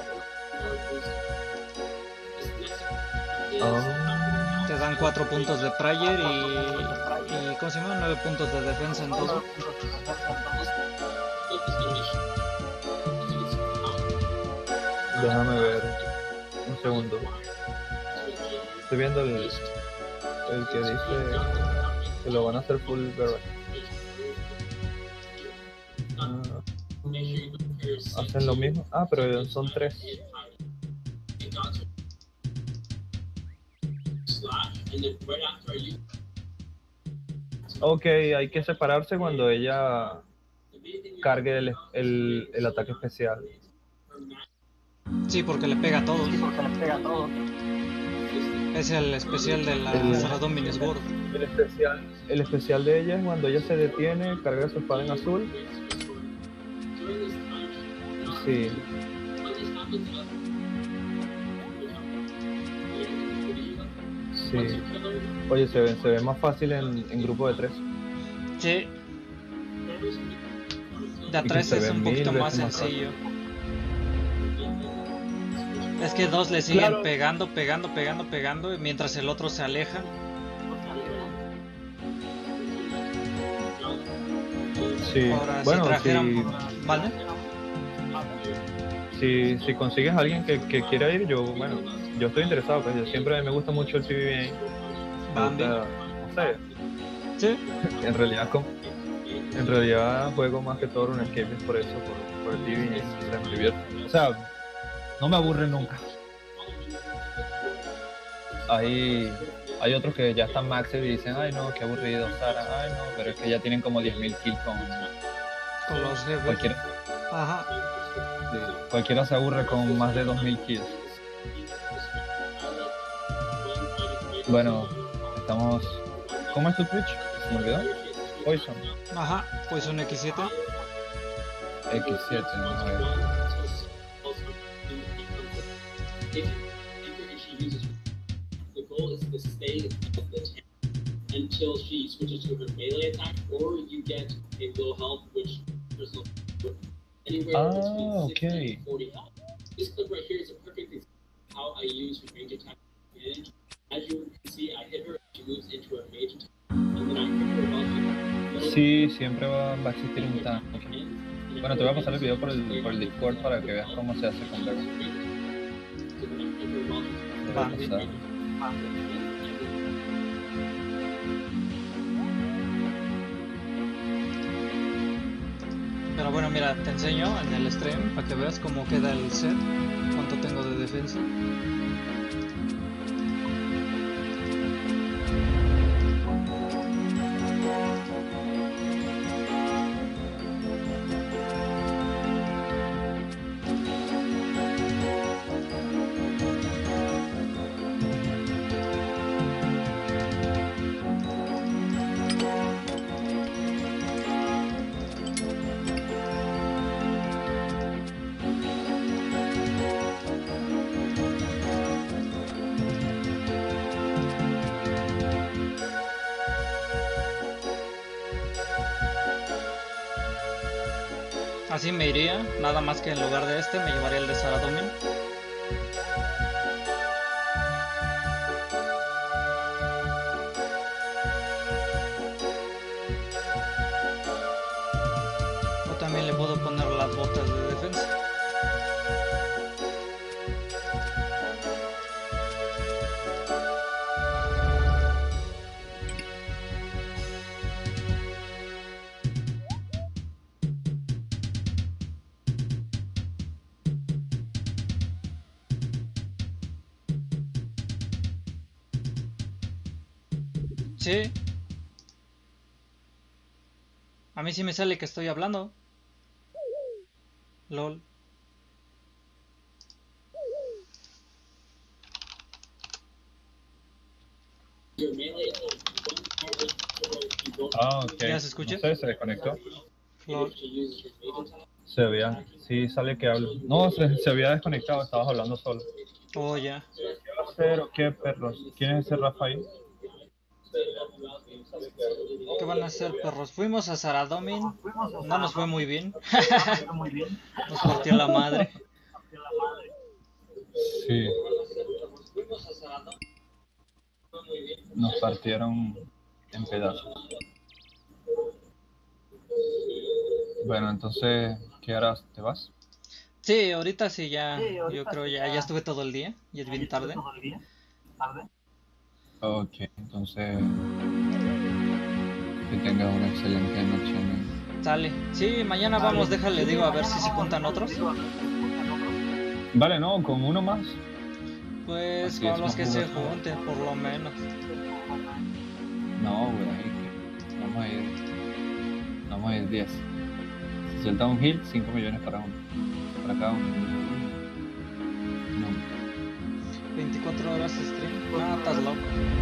Ah, Te dan cuatro puntos de prayer y, y ¿cómo se llama? nueve puntos de defensa en todo. déjame ver. Un segundo. Estoy viendo el, el que dice que lo van a hacer full Berrak. Ah, hacen lo mismo. Ah, pero son tres. Ok, hay que separarse cuando ella cargue el, el, el ataque especial. Sí, porque le pega a todos. Sí, porque le pega a todos. Es el especial de la El- Saradomin Sword. El especial, el especial de ella es cuando ella se detiene, carga su espada en azul. Sí. Sí. Oye, se ve, se ve más fácil en, en grupo de tres. Sí. De a Y que tres se es ve un mil poquito más veces más sencillo. Es que dos le siguen Claro. pegando, pegando, pegando, pegando, y mientras el otro se aleja. Sí. Ahora, Bueno, si trajeran... si, ¿Vale? si, si consigues a alguien que, que quiera ir, yo, bueno, yo estoy interesado, pues yo siempre me gusta mucho el P V P. Me Bambi. gusta, no sé, Sí. en realidad, com- en realidad juego más que todo un escape por eso, por, por el P V P, o sea, me divierto. O sea, no me aburre nunca. Hay, hay otros que ya están maxed y dicen, ay no, qué aburrido, Sara, ay no, pero es que ya tienen como diez mil kills con Con los jefes. cualquiera. Ajá. Sí, cualquiera se aburre con más de dos mil kills. Bueno, estamos... ¿Cómo es tu Twitch? ¿Se me olvidó? Poison. Ajá. Pues un equis siete. equis siete, ¿no? A ver. The goal is to stay at the ten until she switches to her melee attack, or you get a low health, which there's no anywhere Ah, between sixty okay. and forty health. This clip right here is a perfect example of how I use her range attack advantage. As you can see, I hit her, she moves into a range attack, and then I hit her while she Sí, siempre va, va a existir un tanque. Bueno, te voy a pasar el video por el, por el Discord para que veas cómo se hace con Vega. Te voy a Bambi. pasar. Pero bueno, mira, te enseño en el stream para que veas cómo queda el set, cuánto tengo de defensa. Así me iría, nada más que en lugar de este me llevaría el de Saradomin. O también le puedo poner las botas de defensa. Sí. A mí sí me sale que estoy hablando. LOL. your melee attack. Ah, ok. ¿Ya se escucha? No sé, se desconectó. LOL. She uses her range attack. Se veía, sí sale que hablo. No, se, se había desconectado, estabas hablando solo. Oh, ya. Pero, ¿qué perros? ¿Quién es ese Rafael? ¿Qué van a hacer, perros? Fuimos a Saradomin. No nos fue muy bien. Muy bien. Nos partió la madre. Sí. Nos partieron en pedazos. Bueno, entonces, ¿qué harás? ¿Te vas? Sí, ahorita sí ya. Sí, ahorita Yo creo sí ya. ya. Ya estuve todo el día. Y es bien tarde. Todo el día. Tarde. Ok, entonces que tengas una excelente noche, ¿no? Sale. Sí, mañana vamos, déjale, digo, a ver si se juntan otros. Vale, no, con uno más. Pues Así es, con los más que se jugoso. junten, por lo menos. diez. Si suelta un heal, cinco millones para uno. Para cada uno. No. veinticuatro horas de stream. No, estás loco.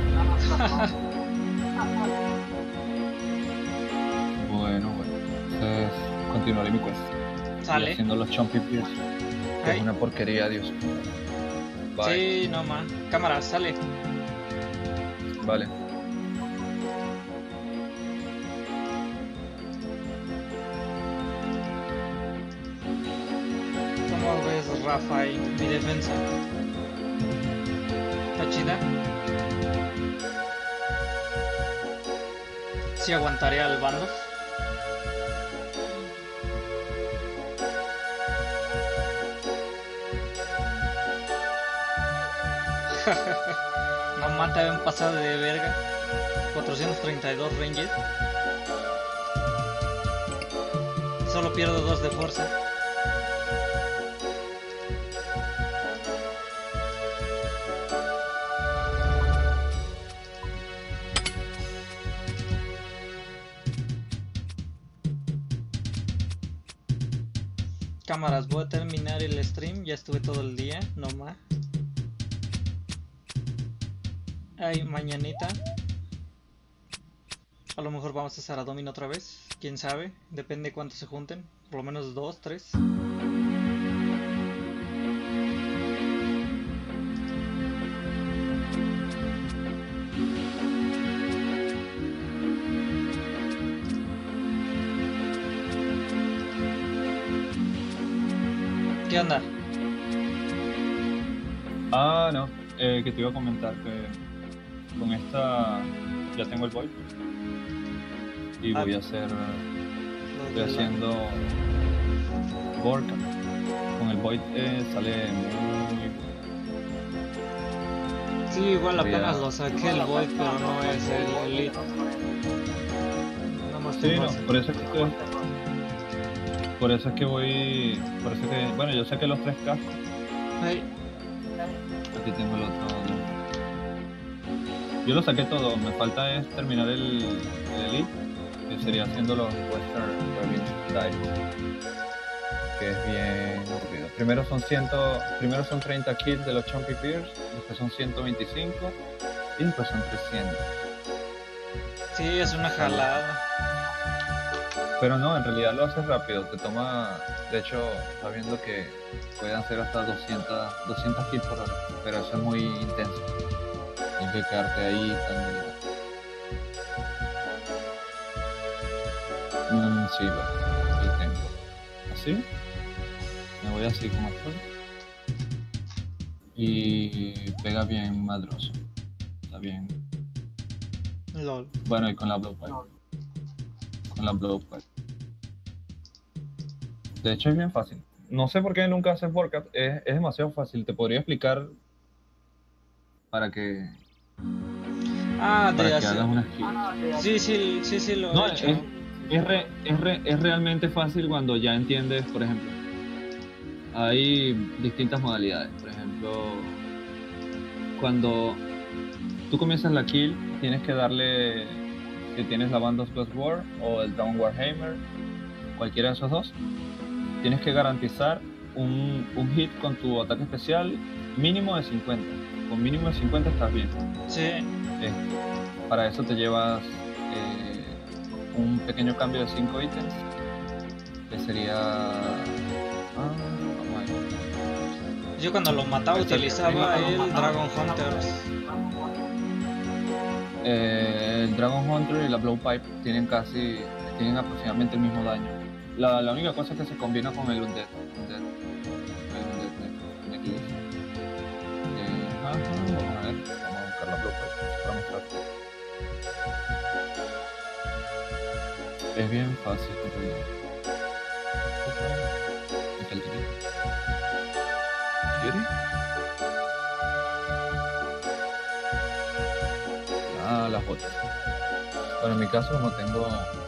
Bueno, bueno. Entonces, continuaré mi quest. Sale. Haciendo los Chompy Pierce. Que Ay. es una porquería, Dios. Bye. Sí, no más. Cámara, sale. Vale. ¿Cómo ves, Rafa, y mi defensa? ¿Está chida? Sí aguantaría al bando. No mata, ven pasada de verga. cuatrocientos treinta y dos range. Solo pierdo dos de fuerza. Cámaras, voy a terminar el stream. Ya estuve todo el día, no más. Ay, mañanita. A lo mejor vamos a hacer a Domino otra vez. Quién sabe, depende cuántos se junten. Por lo menos dos, tres. ¿Qué onda? Ah, no. Eh, que te iba a comentar que con esta ya tengo el Void. Y Ah. voy a hacer. Los Estoy de la- haciendo. Vorka. Con el Void eh, sale muy. Sí, igual Voy a- apenas lo saqué el Void, pero no es el Elite. Nada más Sí, tengo no, ese. por eso es que estoy- Por eso es que voy. Por eso es que. Bueno, yo saqué los tres cascos. Ay, Aquí tengo el otro. Yo lo saqué todo. Me falta es terminar el, el Elite. Que sería haciendo los Western Province Dives. Que es bien aburrido. Primero son cien, primero son treinta kills de los Chompy Pierce. Después son ciento veinticinco. Y después son trescientos. sí, es una jalada. Pero no, en realidad lo haces rápido, te toma, de hecho, está viendo que pueden ser hasta doscientos, doscientos kills por hora, pero eso es muy intenso. Tienes que quedarte ahí tan... Mm, sí, bueno, aquí tengo. Así, me voy así como estoy. Y pega bien madroso, está bien. LOL. Bueno, y con la Blow Pipe. Con la Blow Pipe. De hecho es bien fácil. No sé por qué nunca haces workout. Es, es demasiado fácil. Te podría explicar para que, Ah, de para que hacer. hagas una skill. Ah, de aquí. Sí, sí, sí, sí, lo No, he hecho. es, es, re- es, re- es realmente fácil cuando ya entiendes, por ejemplo. Hay distintas modalidades. Por ejemplo, cuando tú comienzas la kill, tienes que darle, si tienes la Bandos Plus War o el Dragon Warhammer, cualquiera de esos dos, tienes que garantizar un, un hit con tu ataque especial mínimo de cincuenta. Con mínimo de cincuenta estás bien. Sí, Eh, para eso te llevas eh, un pequeño cambio de cinco ítems, que sería... Ah, vamos a ver. yo cuando lo mataba Exacto. utilizaba el Dragon Hunters. Eh, el Dragon Hunter y la Blow Pipe tienen casi, tienen aproximadamente el mismo daño. La, la única cosa es que se combina con el Undead. Undead. El Undead Necklace. Eh, ajá, vamos a ver, vamos a buscar la Blow Pipe para mostrarte. Es bien fácil en realidad. Opa, está el ticket. ¿Fury? Ah, las botas. Bueno, en mi caso como tengo...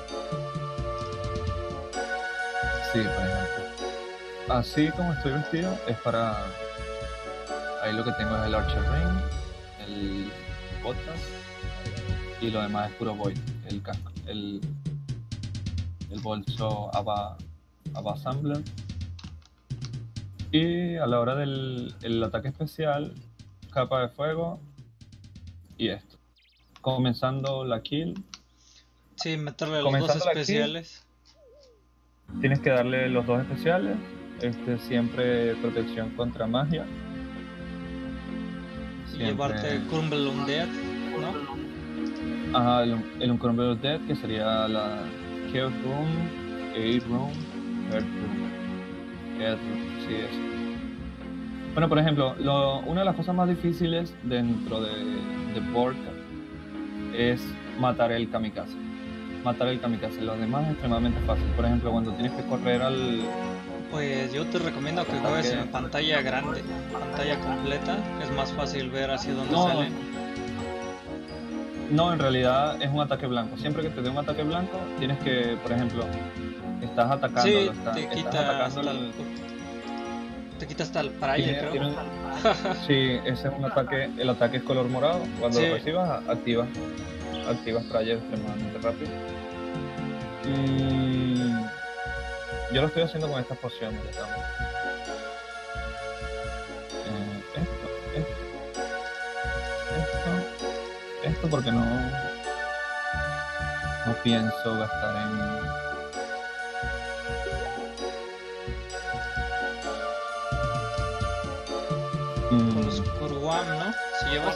Sí, por ejemplo. Así como estoy vestido es para... Ahí lo que tengo es el Archer Ring, el botas y lo demás es puro Void, el casco, el... el bolso Ava, Ava Assembler. Y a la hora del el ataque especial, capa de fuego y esto. Comenzando la kill, Sí, meterle los dos Comenzando la kill. especiales. tienes que darle los dos especiales. Este, siempre protección contra magia. Y Siempre- llevarte Crumble Undead, ¿no? Ajá, el, el Uncrumble Dead, que sería la Chaos Room, Aid Room, Earth Room. Earth Room, sí, eso. Bueno, por ejemplo, lo- una de las cosas más difíciles dentro de, de Borka es matar el kamikaze. Matar el kamikaze. Los demás es extremadamente fácil. Por ejemplo, cuando tienes que correr al... Pues yo te recomiendo que juegues en pantalla grande, pantalla completa. Es más fácil ver hacia dónde No, salen. No, en realidad es un ataque blanco. Siempre que te dé un ataque blanco, tienes que, por ejemplo, estás atacando, Sí, lo está- te estás quita atacando hasta el- el, te quita hasta el prayer, Tiene- creo. tiene un- Sí, ese es un ataque, el ataque es color morado. Cuando Sí. lo recibas, activas, activas Prayer extremadamente rápido. Y yo lo estoy haciendo con estas pociones, digamos. Eh, esto, esto, esto, esto porque no, no pienso gastar en... Mm, Con los Kurwam, ¿no? Si llevas.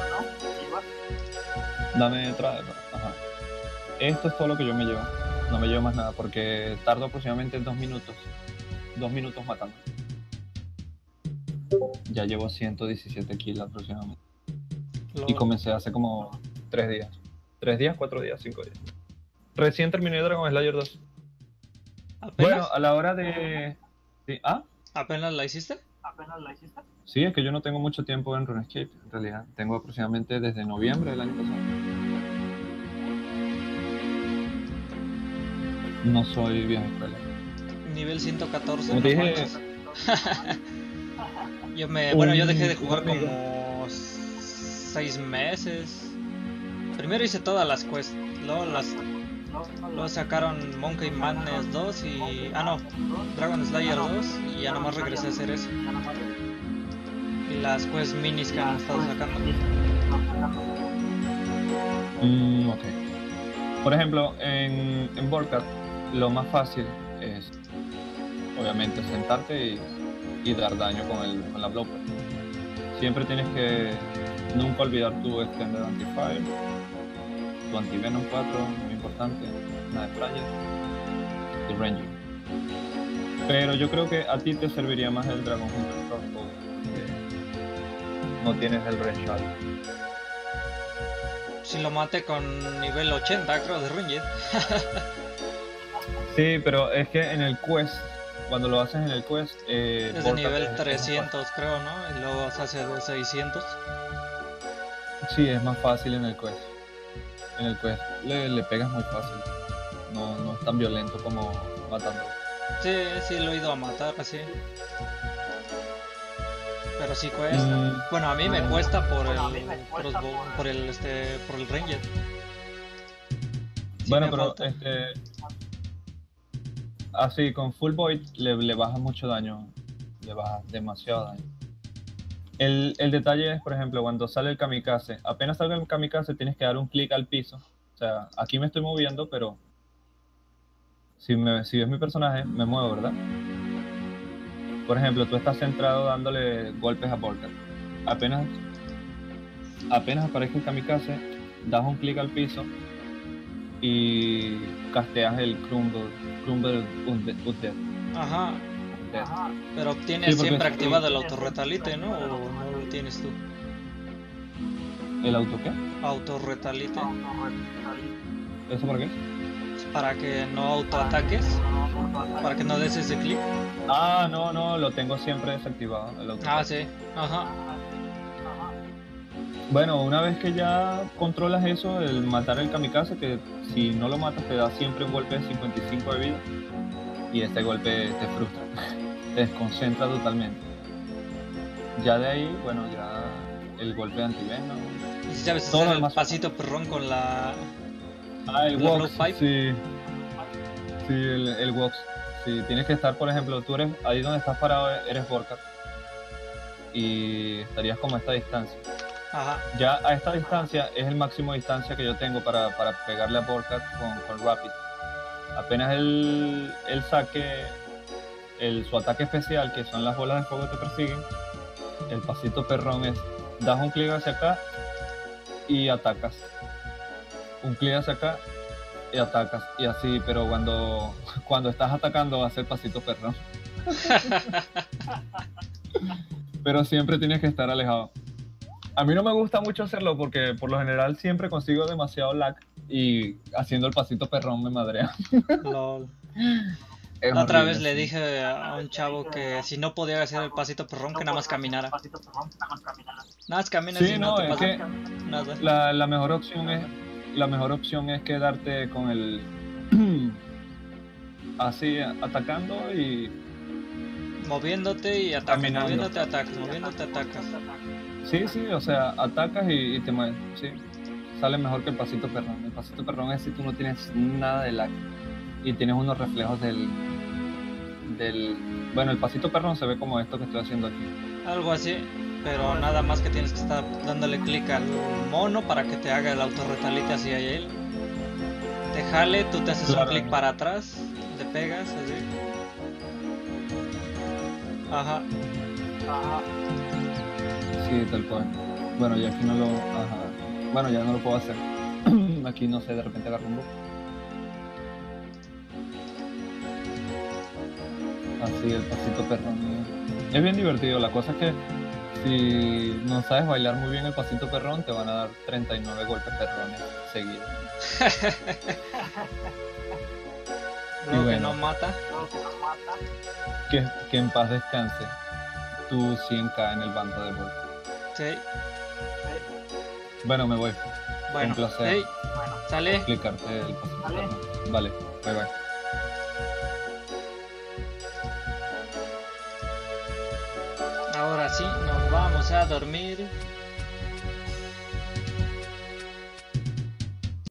Dame otra. Ajá. Esto es todo lo que yo me llevo. No me llevo más nada porque tardo aproximadamente dos minutos. Dos minutos matando. Ya llevo ciento diecisiete kills aproximadamente. Lo- Y comencé hace como tres días. Tres días, cuatro días, cinco días. Recién terminé Dragon Slayer dos. ¿Apenas? Bueno, a la hora de... sí, ¿ah? ¿Apenas la hiciste? ¿Apenas la hiciste? Sí, es que yo no tengo mucho tiempo en RuneScape, en realidad. Tengo aproximadamente desde noviembre del año pasado. No soy vieja escuela. Nivel ciento catorce. Como no te dije, manches. Yo me, bueno, yo dejé de Un- jugar un amigo. como seis meses. Primero hice todas las quests, luego las, luego sacaron Monkey Madness dos y ah no, Dragon Slayer dos y ya nomás regresé a hacer eso. Y las quests minis que han estado sacando. Mm, ok. Por ejemplo, en, en Volcat, lo más fácil es, obviamente, sentarte y, y dar daño con, el, con la Blowpad. Siempre tienes que nunca olvidar tu Extended Anti-Fire, tu Anti-Venom cuatro, muy importante, una de Prayer y Ranger. Pero yo creo que a ti te serviría más el Dragon Hunter Crossbow, porque no tienes el range alto. Si lo maté con nivel ochenta, creo, de Ranged. Sí, pero es que en el quest, cuando lo haces en el quest, eh, Es de Volcat nivel es- es trescientos, creo, ¿no? Y luego se hace de seiscientos. más- sí, es más fácil en el quest. En el quest le, le pegas muy fácil. No, no es tan violento como matando. Sí, sí, lo he ido a matar, así. Pero sí cuesta. Mm, Bueno, a mí me cuesta por Bueno, a el mí me cuesta crossbow, por- por el este, por el Ranged. Sí bueno, me pero falta. este. Así, con Full Void le, le baja mucho daño. Le baja demasiado daño. El, el detalle es, por ejemplo, cuando sale el kamikaze. Apenas salga el kamikaze, tienes que dar un clic al piso. O sea, aquí me estoy moviendo, pero. Si, me, si ves mi personaje, me muevo, ¿verdad? Por ejemplo, tú estás centrado dándole golpes a Volcat. Apenas, apenas aparezca el kamikaze, das un clic al piso y casteas el Crumble, Crumble Undead. Undead. Ajá, Undead. Ajá. pero tienes Sí, porque siempre sí. activado el autorretalite, ¿no? ¿O no lo tienes tú? ¿El auto qué? Autorretalite. ¿Eso para qué? Es para que no autoataques, para que no des ese clic. Ah, no, no, lo tengo siempre desactivado. El auto. Ah, sí, ajá. Bueno, una vez que ya controlas eso, el matar el kamikaze, que si no lo matas te da siempre un golpe de cincuenta y cinco de vida. Y este golpe te frustra, te desconcentra totalmente. Ya de ahí, bueno, ya el golpe de antivenom. Y si sabes Todo hacer lo el demás- pasito perrón con la... Ah, el ¿La Vox, blowpipe? sí. Sí, el, el Wox. Sí, tienes que estar, por ejemplo, tú eres ahí donde estás parado, eres Borkat. Y estarías como a esta distancia. Ajá. Ya a esta distancia es el máximo de distancia que yo tengo para, para pegarle a Borkat con, con Rapid. Apenas él, él saque el, su ataque especial, que son las bolas de fuego que te persiguen, el pasito perrón es, das un clic hacia acá y atacas. Un clic hacia acá y atacas. Y así, pero cuando, cuando estás atacando va a ser pasito perrón. Pero siempre tienes que estar alejado. A mí no me gusta mucho hacerlo porque por lo general siempre consigo demasiado lag y haciendo el pasito perrón me madrea. Lol. Es La otra horrible, vez le sí. dije a un chavo que si no podía hacer el pasito perrón, que nada más caminara. Pasito perrón, nada más caminar. Nada más camina Sí, y no no, te es pasa que nada. la, la mejor opción es la mejor opción es quedarte con el así atacando y Moviéndote y atacas, Caminando. moviéndote, atacas, moviéndote, atacas. sí, sí, o sea, atacas y, y te mueves, sí. Sale mejor que el pasito perrón. El pasito perrón es si tú no tienes nada de lag y tienes unos reflejos del del bueno, el pasito perrón se ve como esto que estoy haciendo aquí. Algo así, pero nada más que tienes que estar dándole clic al mono para que te haga el autorretalite hacia él. Te jale, tú te haces Claro. un clic para atrás, le pegas, así. Ajá. Ajá. Sí, tal cual. Bueno, ya aquí no lo ajá. Bueno, ya no lo puedo hacer. Aquí no sé, de repente agarro un bug. Así el pasito perrón. Es bien divertido. La cosa es que si no sabes bailar muy bien el pasito perrón, te van a dar treinta y nueve golpes perrones seguidos. Luego que bueno. no mata. Luego que nos mata. Que, que en paz descanse tu cien K en el banco de golf. Sí. Bueno, me voy. Bueno. Un placer. Hey, Bueno, sale. Explicarte el pasito Vale. perrón. Vale, bye bye. Ahora sí, nos vamos a dormir.